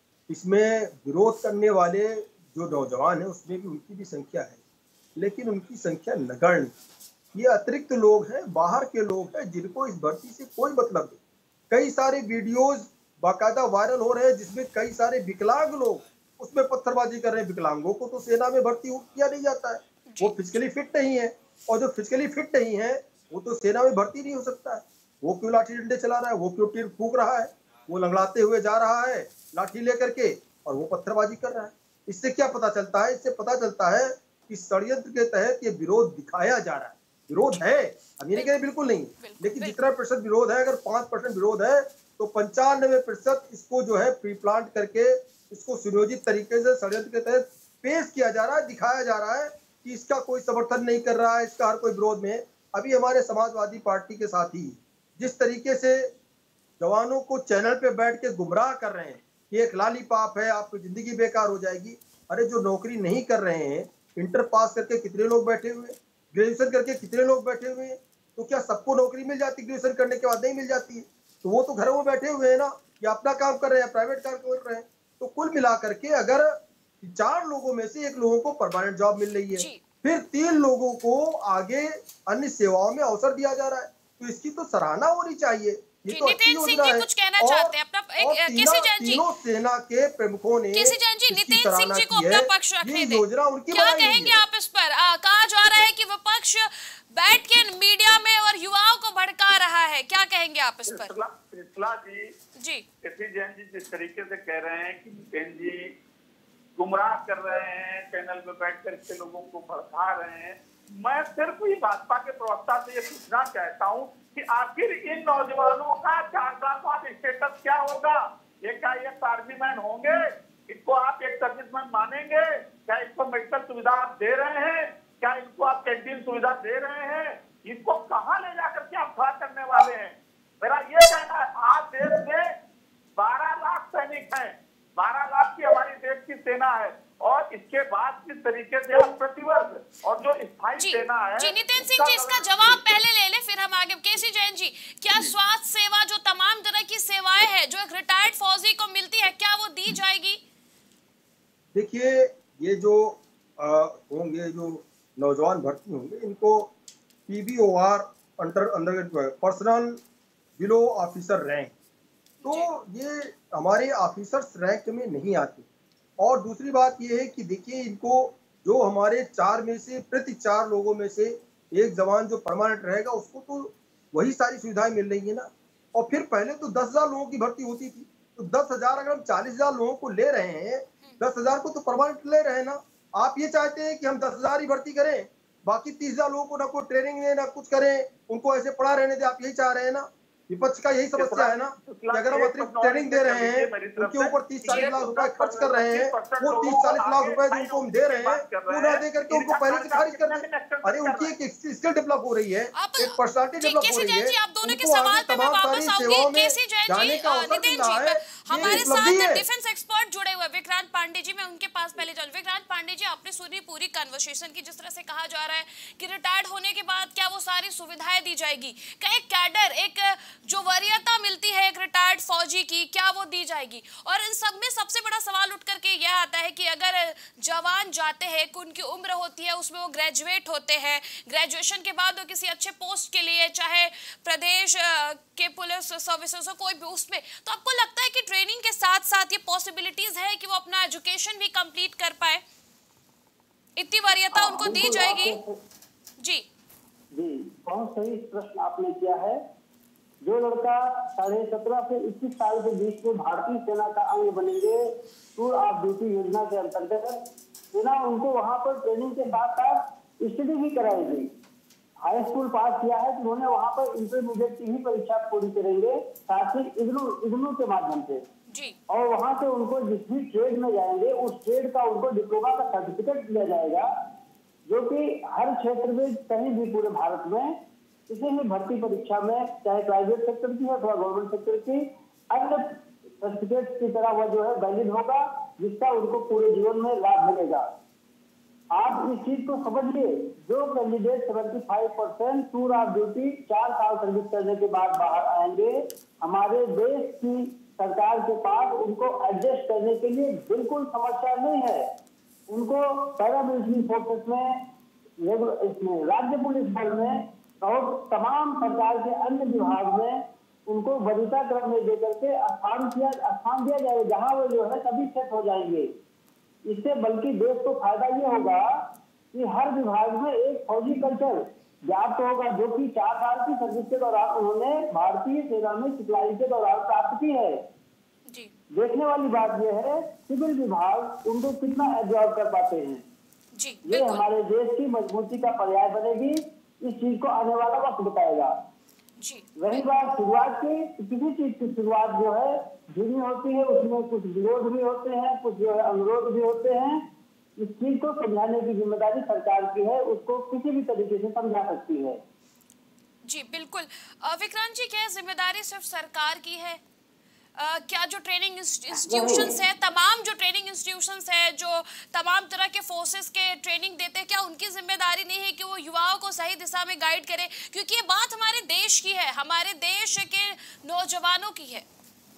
इसमें विरोध करने वाले जो नौजवान है उसमें भी उनकी भी संख्या है, लेकिन उनकी संख्या नगण्य। ये अतिरिक्त लोग हैं, बाहर के लोग हैं, जिनको इस भर्ती से कोई मतलब नहीं। कई सारे वीडियोस बाकायदा वायरल हो रहे हैं जिसमें कई सारे विकलांग लोग उसमें पत्थरबाजी कर रहे हैं। विकलांगों को तो सेना में भर्ती किया नहीं जाता है, वो फिजिकली फिट नहीं है, और जो फिजिकली फिट नहीं है वो तो सेना में भर्ती नहीं हो सकता है। वो क्यों लाठी डंडे चला रहा है, वो क्यों तीर फूंक रहा है, वो लंगड़ाते हुए जा रहा है लाठी लेकर के, और वो पत्थरबाजी कर रहा है। इससे क्या पता चलता है? इससे पता चलता है कि षड्यंत्र के तहत ये विरोध दिखाया जा रहा है। विरोध है, अमेरिका में बिल्कुल नहीं, लेकिन जितना प्रतिशत विरोध है, अगर पांच परसेंट विरोध है तो पंचानवे प्रतिशत इसको जो है प्री प्लांट करके इसको सुनियोजित तरीके से षड्यंत्र के तहत पेश किया जा रहा है, दिखाया जा रहा है कि इसका कोई समर्थन नहीं कर रहा है, इसका हर कोई विरोध में है। अभी हमारे समाजवादी पार्टी के साथी जिस तरीके से जवानों को चैनल पे बैठ के गुमराह कर रहे हैं कि एक लॉलीपॉप है, आपकी जिंदगी बेकार हो जाएगी। अरे जो नौकरी नहीं कर रहे हैं, इंटर पास करके कितने लोग बैठे हुए, ग्रेजुएशन करके कितने लोग बैठे हुए हैं, तो क्या सबको नौकरी मिल जाती? ग्रेजुएशन करने के बाद नहीं मिल जाती है, तो वो तो घरों में बैठे हुए हैं ना, या अपना काम कर रहे हैं, प्राइवेट काम कर रहे हैं। तो कुल मिला करके अगर चार लोगों में से एक लोगों को परमानेंट जॉब मिल रही है, फिर तीन लोगों को आगे अन्य सेवाओं में अवसर दिया जा रहा है, तो इसकी तो सराहना होनी चाहिए। नितिन सिंह जी कुछ कहना चाहते हैं अपना? एक केसी जैन जी, तीनों सेना के प्रमुखों ने, केसी जैन जी, नितिन सिंह जी को अपना पक्ष रखने दें। योजना उनकी क्या कहेंगे आप इस पर? कहा जा रहा है कि विपक्ष बैठ के मीडिया में और युवाओं को भड़का रहा है, क्या कहेंगे आप इस पर? कृष्णा जी जी, केसी जैन जी जिस तरीके से कह रहे हैं कि नितिन जी गुमराह कर रहे हैं, चैनल में बैठ करके लोगों को भड़का रहे हैं, मैं सिर्फ ये भाजपा के प्रवक्ता से ये पूछना चाहता हूँ कि आखिर इन नौजवानों का चार साल बाद स्टेटस क्या होगा? ये क्या ये आर्मीमैन होंगे? इनको आप एक सर्विसमैन मानेंगे? क्या इनको मेडिकल सुविधा आप दे रहे हैं? क्या इनको आप कैंटीन सुविधा दे रहे हैं? इनको कहाँ ले जाकर के आप खड़ा करने वाले हैं? मेरा ये कहना है, आज देश में बारह लाख सैनिक हैं, बारह लाख की हमारी देश की सेना है, और इसके बाद किस तरीके से आप प्रतिवर्ष और जो स्थायी सेना है। जी नितिन सिंह जी, इसका जवाब पहले ले ले, फिर हम आगे। केसी जैन जी, क्या स्वास्थ्य सेवा, जो तमाम तरह की सेवाएं हैं जो एक रिटायर्ड फौजी को मिलती है, क्या वो दी जाएगी? देखिए, ये जो होंगे, जो नौजवान भर्ती होंगे, इनको PBOR under under personnel below officer rank, तो ये हमारे ऑफिसर्स रैंक में नहीं आती। और दूसरी बात ये है कि देखिए, इनको जो हमारे चार में से प्रति चार लोगों में से एक जवान जो परमानेंट रहेगा, उसको तो वही सारी सुविधाएं मिल रही है ना। और फिर पहले तो दस हजार लोगों की भर्ती होती थी, तो दस हजार अगर हम चालीस हजार लोगों को ले रहे हैं, दस हजार को तो परमानेंट ले रहे हैं ना। आप ये चाहते हैं कि हम दस हजार ही भर्ती करें, बाकी तीस हजार लोगों को ना कोई ट्रेनिंग दें ना कुछ करें, उनको ऐसे पढ़ा रहने दें? आप यही चाह रहे हैं ना? विपक्ष का यही समस्या है ना कि अगर हम अतिरिक्त ट्रेनिंग दे रहे हैं, उनके ऊपर तीस चालीस लाख रुपए खर्च कर रहे हैं, वो तीस चालीस लाख रुपए जो उनको हम दे रहे हैं वो ना दे करके उनको पहले से खारिज कर दें। अरे उनकी एक स्किल डेवलप हो रही है, एक पर्सनालिटी डेवलप हो रही है। आप दोनों के सवाल पे मैं वापस आऊंगी। केसी जैन जी, नितिन जी, हमारे साथ डिफेंस एक्सपर्ट जुड़े हुए विक्रांत पांडे जी, मैं उनके पास पहले जाऊं। विक्रांत पांडे जी, आपने सुनी पूरी कन्वर्सेशन की, जिस तरह से कहा जा रहा है कि रिटायर्ड होने के बाद क्या वो सारी सुविधाएं दी जाएगी, क्या एक कैडर, एक जो वरीयता मिलती है एक रिटायर्ड फौजी की, क्या वो दी जाएगी? और इन सब में सबसे बड़ा सवाल उठ करके यह आता है कि अगर जवान जाते हैं, उनकी उम्र होती है, उसमें वो ग्रेजुएट होते हैं, ग्रेजुएशन के बाद वो किसी अच्छे पोस्ट के लिए, चाहे प्रदेश के पुलिस सर्विसेज हो कोई भी, उसमें तो आपको लगता है कि ट्रेनिंग के साथ साथ ये पॉसिबिलिटीज है कि वो अपना एजुकेशन भी कंप्लीट कर पाए? इतनी वरीयता उनको दी जाएगी? जी जी, बहुत सही प्रश्न आपने किया है। जो लड़का साढ़े सत्रह से इक्कीस साल के बीच में भारतीय सेना का अंग बनेंगे, टूर ऑफ ड्यूटी योजना के अंतर्गत सेना उनको वहां पर ट्रेनिंग के साथ साथ स्टडी भी कराएगी। हाई स्कूल पास किया है तो उन्होंने वहां पर इंटरमीडिएट की ही परीक्षा पूरी करेंगे, साथ ही इग्नू इग्नू के माध्यम से जी। और वहां से उनको जिस भी ट्रेड में जाएंगे उस ट्रेड का उनको डिप्लोमा का सर्टिफिकेट दिया जाएगा, जो कि हर क्षेत्र में कहीं भी पूरे भारत में किसी भी भर्ती परीक्षा में, चाहे प्राइवेट सेक्टर की है अथवा गवर्नमेंट सेक्टर की, अन्य सर्टिफिकेट की तरह वह जो है वैलिड होगा, जिसका उनको पूरे जीवन में लाभ मिलेगा। आप इस चीज को समझिए, जो कैंडिडेट पचहत्तर परसेंट टूर ऑफ ड्यूटी चार साल सर्विस करने के बाद बाहर आएंगे, हमारे देश की सरकार के पास उनको एडजस्ट करने के लिए बिल्कुल समस्या नहीं है। उनको पैरामिलिट्री फोर्सेस में, इसमें राज्य पुलिस बल में और तमाम सरकार के अन्य विभाग में उनको वरीयता क्रम में देकर के स्थान किया स्थान दिया जाएगा, जहां वो जो है सभी सेट हो जाएंगे। इससे बल्कि देश को फायदा ये होगा कि हर विभाग में एक फौजी कल्चर व्याप्त होगा, जो कि चार साल की सर्विस के दौरान उन्होंने भारतीय सेना में सिखलाई के दौरान प्राप्त की है। जी। देखने वाली बात यह है सिविल विभाग उनको कितना एब्जॉर्ब कर पाते हैं। जी, ये हमारे देश की मजबूती का पर्याय बनेगी। इस चीज को आने वाला वक्त बताएगा। जी। रही बात शुरुआत की, किसी चीज की शुरुआत जो है धीमी होती है, उसमें कुछ विरोध भी होते हैं, कुछ जो है अनुरोध भी होते हैं। इस चीज को समझाने की जिम्मेदारी सरकार की है, उसको किसी भी तरीके से समझा सकती है। जी बिल्कुल। विक्रांत जी, क्या जिम्मेदारी सिर्फ सरकार की है? Uh, क्या जो ट्रेनिंग इंस्टीट्यूशंस है, तमाम जो ट्रेनिंग इंस्टीट्यूशंस है, जो तमाम तरह के फोर्सेस के ट्रेनिंग देते हैं, क्या उनकी जिम्मेदारी नहीं है कि वो युवाओं को सही दिशा में गाइड करें? क्योंकि ये बात हमारे देश की है, हमारे देश के नौजवानों की है।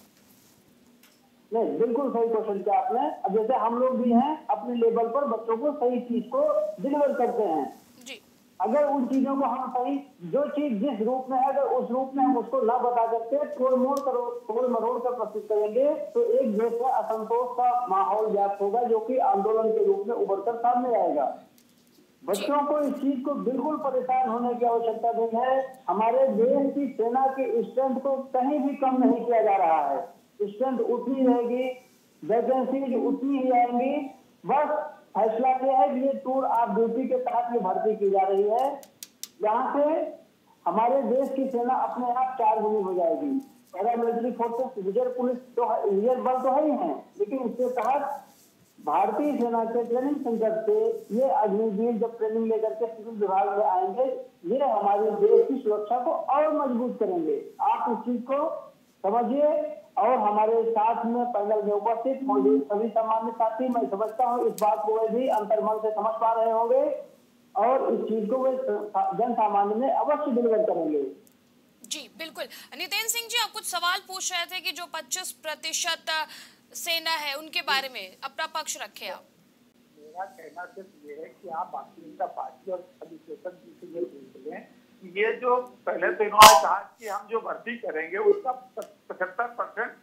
नहीं, बिल्कुल सही क्वेश्चन किया आपने। अब जैसे हम लोग भी हैं, अपने लेवल पर बच्चों को सही चीज को डिलीवर करते हैं। अगर उन चीजों को हम सही, जो चीज जिस रूप में है, अगर उस रूप में हम उसको ना बता करके तोड़ मोड़ कर तोड़ मरोड़ कर प्रस्तुत करेंगे, तो एक देश में असंतोष का माहौल व्याप्त होगा, जो कि आंदोलन के रूप में उभर कर सामने आएगा। बच्चों को इस चीज को बिल्कुल परेशान होने की आवश्यकता नहीं है। हमारे देश की सेना की स्ट्रेंथ को कहीं भी कम नहीं किया जा रहा है। स्ट्रेंथ उतनी रहेगी, वैकेंसी उतनी ही आएंगी। बस फैसला यह है कि ये टूर ऑफ ड्यूटी के तहत ये भर्ती की जा रही है, यहाँ से हमारे देश की सेना अपने आप चार गुनी हो जाएगी। पैरामिलिट्री फोर्सेस, रिजर्व पुलिस तो रिजर्व बल तो है ही है, लेकिन इसके तहत भारतीय सेना के ट्रेनिंग सेंटर से ये अग्निवीर जब ट्रेनिंग लेकर के सिविल विभाग में आएंगे, ये हमारे देश की सुरक्षा को और मजबूत करेंगे। आप इस चीज को समझिए। और हमारे साथ में पैनल में उपस्थित मौजूद सभी सामान्य साथी, मैं समझता हूँ इस बात को वे भी अंतर्मन से समझ पा रहे होंगे और इस चीज को वे जन सामान्य में अवश्य डिलीवर करेंगे। जी बिल्कुल। नितिन सिंह जी, आप कुछ सवाल पूछ रहे थे कि जो पच्चीस प्रतिशत सेना है उनके बारे में अपना पक्ष रखे आप। मेरा कहना सिर्फ ये है कि आप भारतीय जनता पार्टी और अधिवेशन जी से ये पूछ लें, ये जो पहले तो इन्होंने कहा कि हम जो भर्ती करेंगे उसका पचहत्तर परसेंट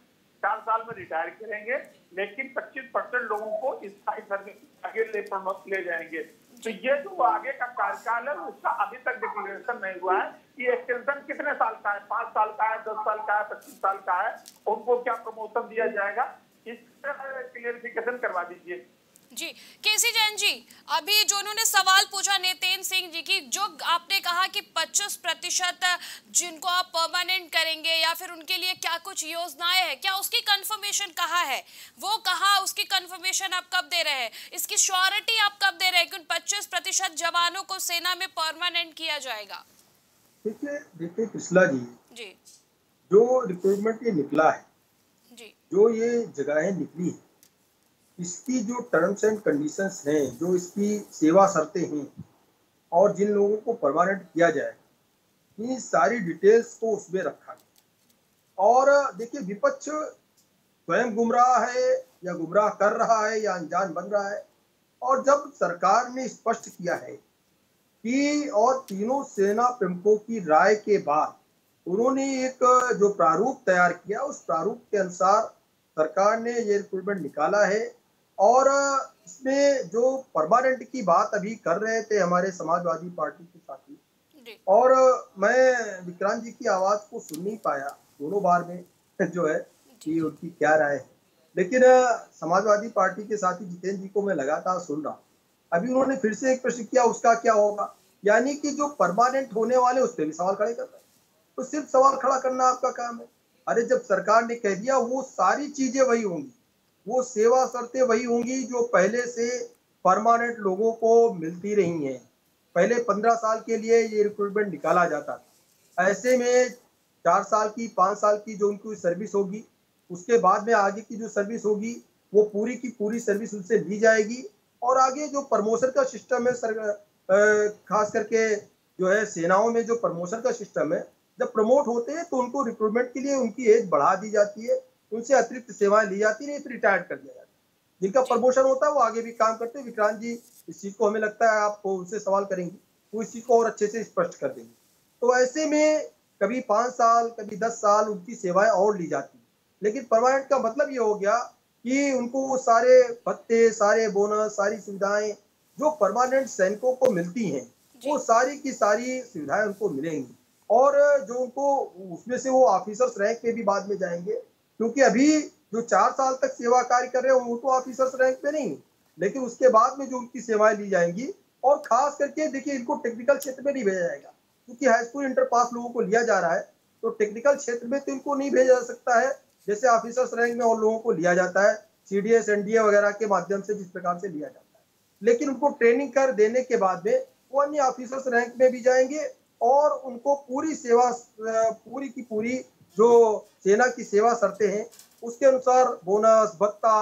चार साल में रिटायर करेंगे, लेकिन पच्चीस परसेंट लोगों को स्थायी सर्विस आगे ले ले जाएंगे। तो ये जो आगे का कार्यकाल है उसका अभी तक डिक्लेरेशन नहीं हुआ है कि एक्सटेंशन कितने साल का है, पांच साल का है, दस साल का है, पच्चीस साल का है, उनको क्या प्रमोशन दिया जाएगा, इसका क्लियरिफिकेशन करवा दीजिए। जी केसी जैन जी, अभी जो उन्होंने सवाल पूछा नितेन सिंह जी की, जो आपने कहा कि पच्चीस प्रतिशत जिनको आप परमानेंट करेंगे या फिर उनके लिए क्या कुछ योजनाएं हैं, क्या उसकी कंफर्मेशन कहाँ है, वो कहाँ, उसकी कंफर्मेशन आप कब दे रहे हैं, इसकी श्योरिटी आप कब दे रहे हैं कि उन पच्चीस प्रतिशत जवानों को सेना में परमानेंट किया जाएगा? देखिए देखिए कृष्णा जी, जी जो रिक्रूटमेंट ये निकला है, जी जो ये जगहें निकली है, इसकी जो टर्म्स एंड कंडीशंस हैं, जो इसकी सेवा शर्तें हैं और जिन लोगों को परमानेंट किया जाए, ये सारी डिटेल्स को उसमें रखा गया। और देखिए विपक्ष स्वयं गुमराह है या गुमराह कर रहा है या अनजान बन रहा है। और जब सरकार ने स्पष्ट किया है कि और तीनों सेना प्रमुखों की राय के बाद उन्होंने एक जो प्रारूप तैयार किया, उस प्रारूप के अनुसार सरकार ने ये रिक्रूटमेंट निकाला है। और इसमें जो परमानेंट की बात अभी कर रहे थे हमारे समाजवादी पार्टी के साथी, और मैं विक्रांत जी की आवाज को सुन नहीं पाया दोनों बार में जो है कि उनकी क्या राय है, लेकिन समाजवादी पार्टी के साथी जितेंद्र जी को मैं लगातार सुन रहा। अभी उन्होंने फिर से एक प्रश्न किया, उसका क्या होगा, यानी कि जो परमानेंट होने वाले उस पर भी सवाल खड़े करना है। तो सिर्फ सवाल खड़ा करना आपका काम है? अरे जब सरकार ने कह दिया वो सारी चीजें वही होंगी, वो सेवा शर्तें वही होंगी जो पहले से परमानेंट लोगों को मिलती रही हैं। पहले पंद्रह साल के लिए ये रिक्रूटमेंट निकाला जाता था, ऐसे में चार साल की पाँच साल की जो उनकी सर्विस होगी, उसके बाद में आगे की जो सर्विस होगी वो पूरी की पूरी सर्विस उनसे ली जाएगी। और आगे जो प्रमोशन का सिस्टम है सर, खास करके जो है सेनाओं में जो प्रमोशन का सिस्टम है, जब प्रमोट होते हैं तो उनको रिक्रूटमेंट के लिए उनकी एज बढ़ा दी जाती है, उनसे अतिरिक्त सेवाएं ली जाती है, रिटायर्ड कर दिया जाता है। जिनका प्रमोशन होता है वो आगे भी काम करते हैं। विक्रांत जी इस चीज को, हमें लगता है आपको उनसे सवाल करेंगे, वो इस चीज को और अच्छे से स्पष्ट कर देंगे। तो ऐसे में कभी पाँच साल कभी दस साल उनकी सेवाएं और ली जाती है, लेकिन परमानेंट का मतलब ये हो गया कि उनको वो सारे भत्ते, सारे बोनस, सारी सुविधाएं जो परमानेंट सैनिकों को मिलती हैं, वो सारी की सारी सुविधाएं उनको मिलेंगी। और जो उनको उसमें से वो ऑफिसर्स रैंक पे भी बाद में जाएंगे, क्योंकि अभी जो चार साल तक सेवा कार्य कर रहे हैं वो तो ऑफिसर्स रैंक पे नहीं, लेकिन उसके बाद में जो उनकी सेवाएं ली जाएंगी। और खास करके देखिए इनको टेक्निकल क्षेत्र में नहीं भेजा जाएगा, क्योंकि हाई स्कूल इंटर पास लोगों को लिया जा रहा है, तो टेक्निकल क्षेत्र में तो इनको नहीं भेजा जा सकता है जैसे ऑफिसर्स रैंक में और लोगों को लिया जाता है सीडीएस एनडीए वगैरह के माध्यम से जिस प्रकार से लिया जाता है। लेकिन उनको ट्रेनिंग कर देने के बाद में वो अन्य ऑफिसर्स रैंक में भी जाएंगे और उनको पूरी सेवा, पूरी की पूरी जो सेना की सेवा शर्तें हैं उसके अनुसार बोनस, भत्ता,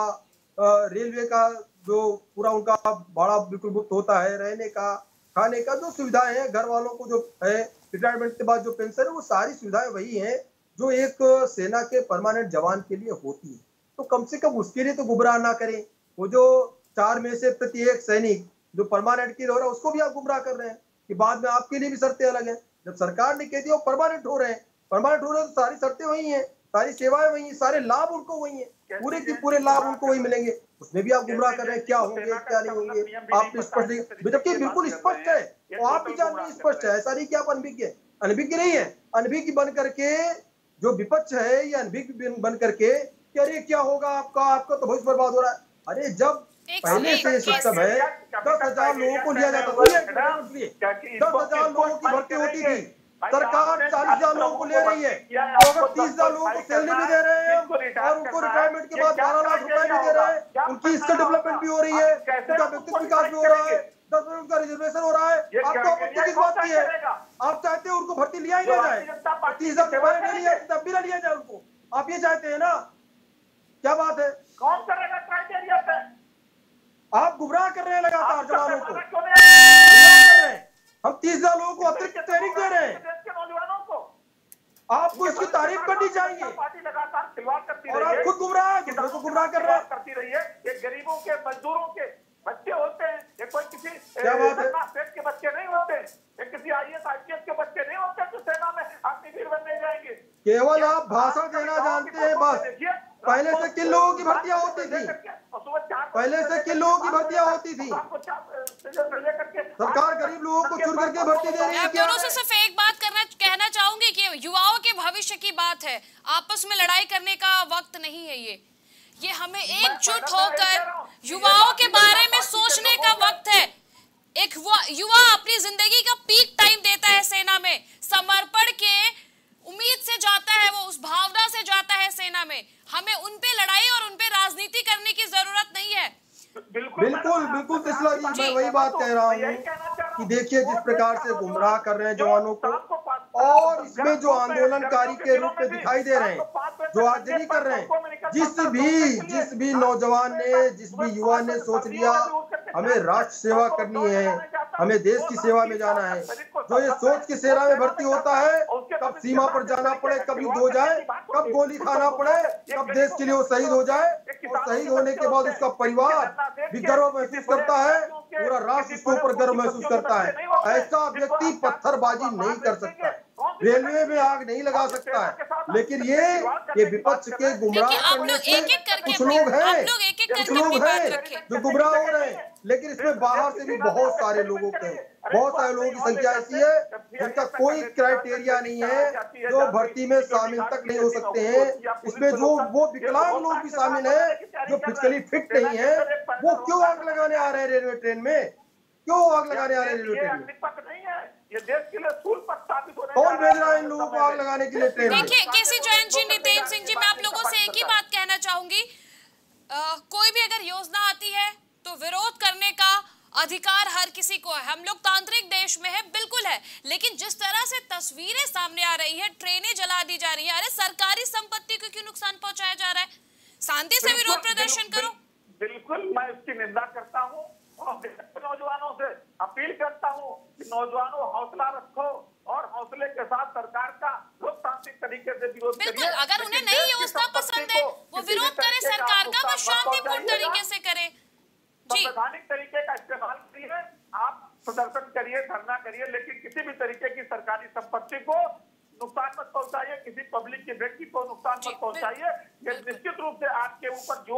रेलवे का जो पूरा उनका भाड़ा बिल्कुल मुक्त होता है, रहने का, खाने का जो सुविधाएं हैं, घर वालों को जो है रिटायरमेंट के बाद जो पेंशन है, वो सारी सुविधाएं वही हैं जो एक सेना के परमानेंट जवान के लिए होती है। तो कम से कम उसके लिए तो गुमराह ना करें। वो जो चार में से प्रत्येक सैनिक जो परमानेंट के हो रहा है उसको भी आप गुमराह कर रहे हैं कि बाद में आपके लिए भी शर्तें अलग हैं। जब सरकार ने कह दिया वो परमानेंट हो रहे हैं, परमानेंट हो रहे हैं तो सारी शर्तें वही हैं, सारी सेवाएं वही हैं, सारे लाभ उनको वही हैं, पूरे के पूरे लाभ उनको वही मिलेंगे। उसमें भी आप गुमराह कर रहे हैं, क्या होंगे क्या नहीं होंगे आप स्पष्ट, जबकि बिल्कुल स्पष्ट है तो आप भी जान रहे हैं स्पष्ट है, ऐसा नहीं कि आप अनभिज्ञ अनभिज्ञ नहीं है। अनभिज्ञ बन करके जो विपक्ष है या अनभिज्ञ बन करके कि अरे क्या होगा आपका, आपका तो भविष्य बर्बाद हो रहा है। अरे जब पहले से सिस्टम है दस हजार लोगों को लिया जाता था, दस हजार लोगों की भर्ती होती थी, सरकार चालीस हजार लोगों को ले रही है, तो अगर तीस हजार लोगों को सैलरी भी दे रहे हैं और उनको रिटायरमेंट के बाद बारह लाख रुपए भी दे रहे हैं, उनकी स्किल डेवलपमेंट भी हो रही है, उनका व्यक्तित्व विकास भी हो रहा है, दस मिनट उनका रिजर्वेशन हो रहा है। आपको आपत्ति किस बात की है? आप चाहते हैं उनको भर्ती लिया ही ना जाए, तीस हजार रुपए नहीं लिया तब भी ना लिया जाए उनको, आप ये चाहते हैं ना? क्या बात है? कौन करेगा क्राइटेरिया पे? आप गुमराह कर रहे हैं लगातार जवानों को, हम तीस हजार लोगों को अतिरिक्त ट्रेनिंग दे रहे हैं, नौजवानों को आपको इसकी तारीफ करनी चाहिए। पार्टी लगातार खिलवाड़ करती और रही है, आप खुद गुमराह किसानों को गुमराह कर रहे हैं, करती रही है। ये गरीबों के, मजदूरों के बच्चे होते हैं, ये कोई किसी क्या बात है? स्टेट के बच्चे नहीं होते, ये किसी आईएएस आईपीएस के बच्चे नहीं होते जो सेना में अग्निवीर बनने जाएंगे। केवल आप भाषण देना जानते हैं बस, पहले से किन लोगों की भर्तियां होती थी? पहले से किन लोगों की भर्तियां होती थी? सरकार गरीब लोगों को चुन करके भर्ती दे रही है क्या? दोनों से सिर्फ एक बात करना कहना चाहूंगी कि युवाओं के भविष्य की बात है, आपस में लड़ाई करने का वक्त नहीं है। ये ये हमें एकजुट होकर युवाओं के बारे में सोचने का वक्त है। एक युवा अपनी जिंदगी का पीक टाइम देता है सेना में, समर्पण के उम्मीद से जाता है, वो उस भावना से जाता है सेना में। हमें उन पे लड़ाई और उन पे राजनीति करने की जरूरत नहीं है। बिल्कुल बिल्कुल तिसला जी, मैं वही बात कह रहा हूँ कि देखिए जिस प्रकार से गुमराह कर रहे हैं जवानों को, और इसमें जो आंदोलनकारी के रूप में दिखाई दे रहे हैं, जो आगजनी कर रहे हैं, जिस भी जिस भी नौजवान ने, जिस भी युवा ने सोच लिया हमें राष्ट्र सेवा करनी है, हमें देश की सेवा में जाना है, जो ये सोच के सेना में भर्ती होता है, कब सीमा पर जाना पड़े, कब युद्ध हो जाए, कब गोली खाना पड़े, कब देश के लिए वो शहीद हो जाए, और शहीद होने के बाद उसका परिवार भी गर्व महसूस करता है, पूरा राष्ट्र उसके ऊपर गर्व महसूस करता है। ऐसा व्यक्ति पत्थरबाजी नहीं कर सकता, रेलवे में आग नहीं लगा सकता है, लेकिन ये ये विपक्ष के गुमराह करने से कुछ लोग हैं कुछ लोग हैं जो गुमराह हो रहे हैं, लेकिन इसमें बाहर से भी बहुत सारे लोगों के बहुत सारे लोगों की संख्या ऐसी है जिनका कोई क्राइटेरिया नहीं है, जो भर्ती में शामिल तक नहीं हो सकते हैं। इसमें जो वो विकलांग लोग भी शामिल हैं जो फिजिकली फिट नहीं है, वो क्यों आग लगाने आ रहे हैं रेलवे ट्रेन में? क्यों आग लगाने आ रहे हैं रेलवे ट्रेन में? ये देश के लिए सूल पर साबित होने कौन भेज रहा है इन लोगों को आग लगाने के लिए ट्रेन में? देखिए केसी जैन जी, नितेन सिंह जी, मैं आप लोगों से एक ही बात कहना चाहूंगी, आ, कोई भी अगर योजना आती है तो विरोध करने का अधिकार हर किसी को है। हम लोग तांत्रिक देश में है, बिल्कुल है, लेकिन जिस तरह से तस्वीरें सामने आ रही है, ट्रेनें जला दी जा रही है, अरे सरकारी संपत्ति को क्यों नुकसान पहुंचाया जा रहा है? शांति से विरोध प्रदर्शन करो। बिल्कुल मैं इसकी निंदा करता हूँ और नौजवानों से अपील करता हूँ कि नौजवानों हौसला रखो और हौसले के साथ सरकार का लोकतांत्रिक तरीके से विरोध करिए। बिल्कुल, अगर उन्हें नई योजना पसंद है वो विरोध करे सरकार का, बस शांतिपूर्ण तरीके से करे, संवैधानिक तरीके का इस्तेमाल करिए, आप प्रदर्शन करिए, धरना करिए, लेकिन किसी भी तरीके की सरकारी संपत्ति को नुकसान मत पहुंचाइए, किसी पब्लिक के व्यक्ति को नुकसान मत पहुंचाइए। ये निश्चित रूप से आपके ऊपर जो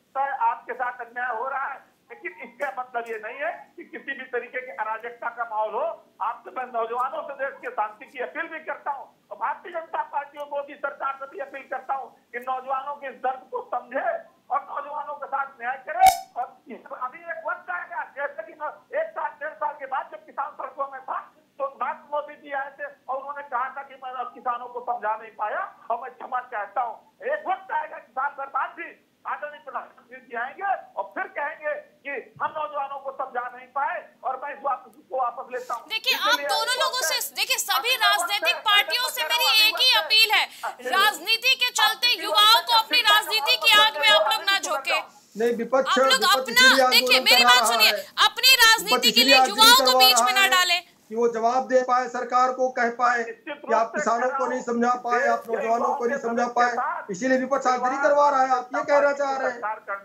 आपके साथ अन्याय हो रहा है, लेकिन इसका मतलब ये नहीं है कि किसी भी तरीके की अराजकता का माहौल हो। आपसे मैं नौजवानों से देश के शांति की अपील भी करता हूँ और भारतीय जनता पार्टी और मोदी सरकार से भी अपील करता हूँ कि नौजवानों के इस दर्द को समझे और नौजवानों के साथ न्याय करे। और अभी एक वक्त आएगा, जैसे कि एक साल डेढ़ साल के बाद जब किसान सड़कों में था तो बात मोदी जी आए थे और उन्होंने कहा था कि मैं किसानों को समझा नहीं पाया और मैं क्षमा चाहता हूँ। एक वक्त आएगा किसान बर्बाद भी आदरणीय प्रधानमंत्री जी आएंगे और फिर कहेंगे कि हम नौजवानों को समझा नहीं पाए और मैं इस बात को वापस लेता हूँ। देखिए आप दोनों लोगों से, देखिए सभी राजनीतिक पार्टियों से मेरी एक ही अपील है, राजनीति के चलते युवाओं को अपनी राजनीति की आग में आप लोग ना झोंके। नहीं, विपक्ष आप लोग अपना, देखिए मेरी बात सुनिए, अपनी राजनीति के लिए युवाओं को बीच में ना डालें कि वो जवाब दे पाए, सरकार को कह पाए कि आप किसानों को नहीं समझा पाए, आप नौजवानों को नहीं समझा पाए, इसीलिए विपक्ष आगजनी करवा रहा है। आप ये कहना चाह रहे हैं,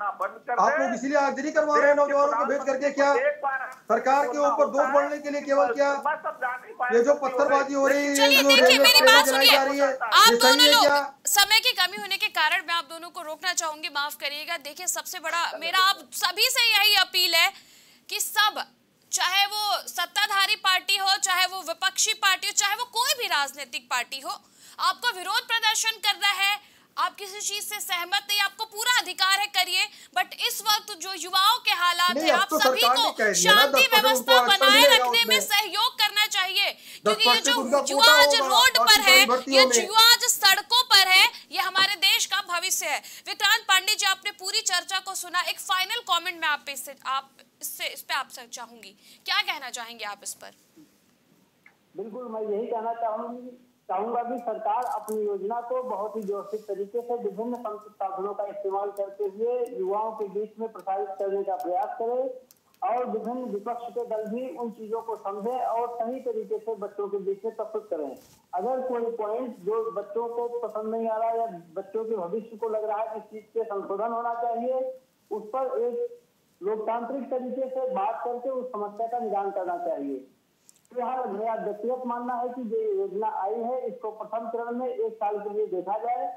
आप लोग इसीलिए आगजनी करवा रहे हैं नौजवानों को भेज करके? क्या सरकार के ऊपर दोष बढ़ने के लिए केवल क्या ये जो पत्थरबाजी हो रही है, जो रेलवे ट्रेनें जलाई जा रही है, आप ये दोनों सही है लोग, क्या? समय की कमी होने के कारण मैं आप दोनों को रोकना चाहूंगी, माफ करिएगा। देखिए सबसे बड़ा मेरा आप सभी से यही अपील है कि सब, चाहे वो सत्ताधारी पार्टी हो, चाहे वो विपक्षी पार्टी हो, चाहे वो कोई भी राजनीतिक पार्टी हो, आपको विरोध प्रदर्शन करना है, आप किसी चीज से सहमत नहीं, आपको पूरा अधिकार है, करिए। बट इस वक्त जो युवाओं के हालात है, आप तो सभी को शांति व्यवस्था बनाए रखने में सहयोग करना चाहिए, क्योंकि ये जो युवा आज रोड पर है, ये युवा आज सड़कों पर है, ये हमारे देश का भविष्य है। विक्रांत पांडे जी, आपने पूरी चर्चा को सुना, एक फाइनल कॉमेंट में आप इससे आप इससे इस पे आपसे चाहूंगी, क्या कहना चाहेंगे आप इस पर? बिल्कुल, मैं यही कहना चाहूंगी चाहूंगा कि सरकार अपनी योजना को बहुत ही व्यवस्थित तरीके से विभिन्न संसाधनों का इस्तेमाल करते हुए युवाओं के बीच में प्रसारित करने का प्रयास करे और विभिन्न विपक्ष के दल भी उन चीजों को समझे और सही तरीके से बच्चों के बीच में प्रस्तुत करें। अगर कोई पॉइंट जो बच्चों को पसंद नहीं आ रहा या बच्चों के भविष्य को लग रहा है कि इस चीज पे संशोधन होना चाहिए, उस पर एक लोकतांत्रिक तरीके से बात करके उस समस्या का निदान करना चाहिए। फिलहाल मेरा व्यक्तिगत मानना है कि जो योजना आई है इसको प्रथम चरण में एक साल के लिए देखा जाए,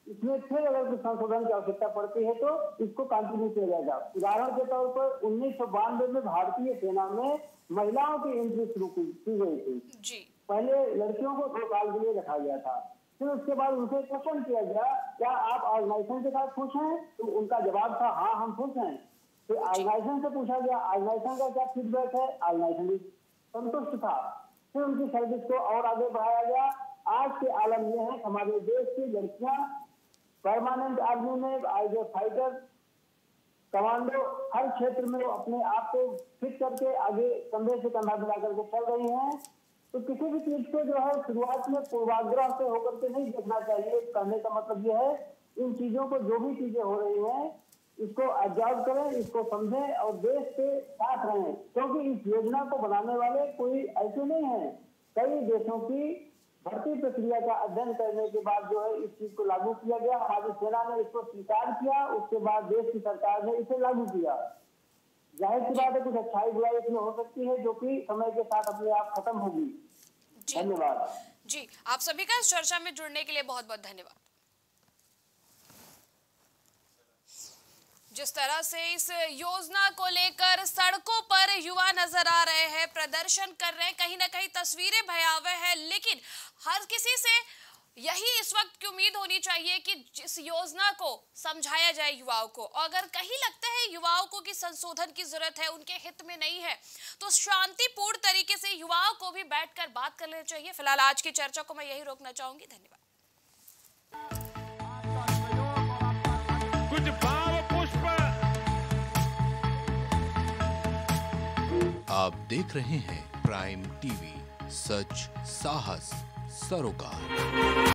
इसमें फिर अगर कुछ संशोधन की आवश्यकता पड़ती है तो इसको कंटिन्यू किया जाएगा। उदाहरण के तौर पर उन्नीस सौ बानवे में भारतीय सेना में महिलाओं की एंट्री शुरू की गई थी। जी। पहले लड़कियों को दो साल के लिए रखा गया था, फिर उसके बाद उनसे क्वेश्चन किया गया क्या आप ऑर्गेनाइजेशन के साथ खुश हैं, तो उनका जवाब था हाँ हम खुश हैं। फिर ऑर्गेनाइजेशन से पूछा गया ऑर्गेनाइजेशन का क्या फीडबैक है, ऑर्गेनाइजेशन भी संतुष्ट था। फिर उनकी सर्विस को और आगे बढ़ाया गया। आज के आलम में है हमारे देश की लड़कियां परमानेंट आर्मी में एज ए फाइटर कमांडो हर क्षेत्र में वो अपने आप को फिट करके आगे कंधे से कंधा मिला करके चल रही हैं। तो किसी भी चीज को जो है शुरुआत में पूर्वाग्रह से होकर के नहीं देखना चाहिए। कहने का मतलब यह है इन चीजों को जो भी चीजें हो रही हैं इसको ऑब्जर्व करें, इसको समझें और देश के साथ रहें, क्योंकि इस योजना को बनाने वाले कोई ऐसे नहीं है। कई देशों की भर्ती प्रक्रिया का अध्ययन करने के बाद जो है इस चीज को लागू किया गया। हमारी सेना ने इसको स्वीकार किया, उसके बाद देश की सरकार ने इसे लागू किया। जाहिर सी बात है कुछ अच्छाई बुराई इसमें हो सकती है जो कि समय के साथ अपने आप खत्म होगी। धन्यवाद जी। आप सभी का इस चर्चा में जुड़ने के लिए बहुत बहुत धन्यवाद। जिस तरह से इस योजना को लेकर सड़कों पर युवा नजर आ रहे हैं, प्रदर्शन कर रहे हैं, कहीं ना कहीं तस्वीरें भयावह है, लेकिन हर किसी से यही इस वक्त की उम्मीद होनी चाहिए कि इस योजना को समझाया जाए युवाओं को। अगर कहीं लगता है युवाओं को कि संशोधन की जरूरत है, उनके हित में नहीं है, तो शांतिपूर्ण तरीके से युवाओं को भी बैठकर बात कर लेनी चाहिए। फिलहाल आज की चर्चा को मैं यही रोकना चाहूंगी। धन्यवाद। कुछ भाव पुष्प। आप देख रहे हैं प्राइम टीवी, सच साहस सरोकार।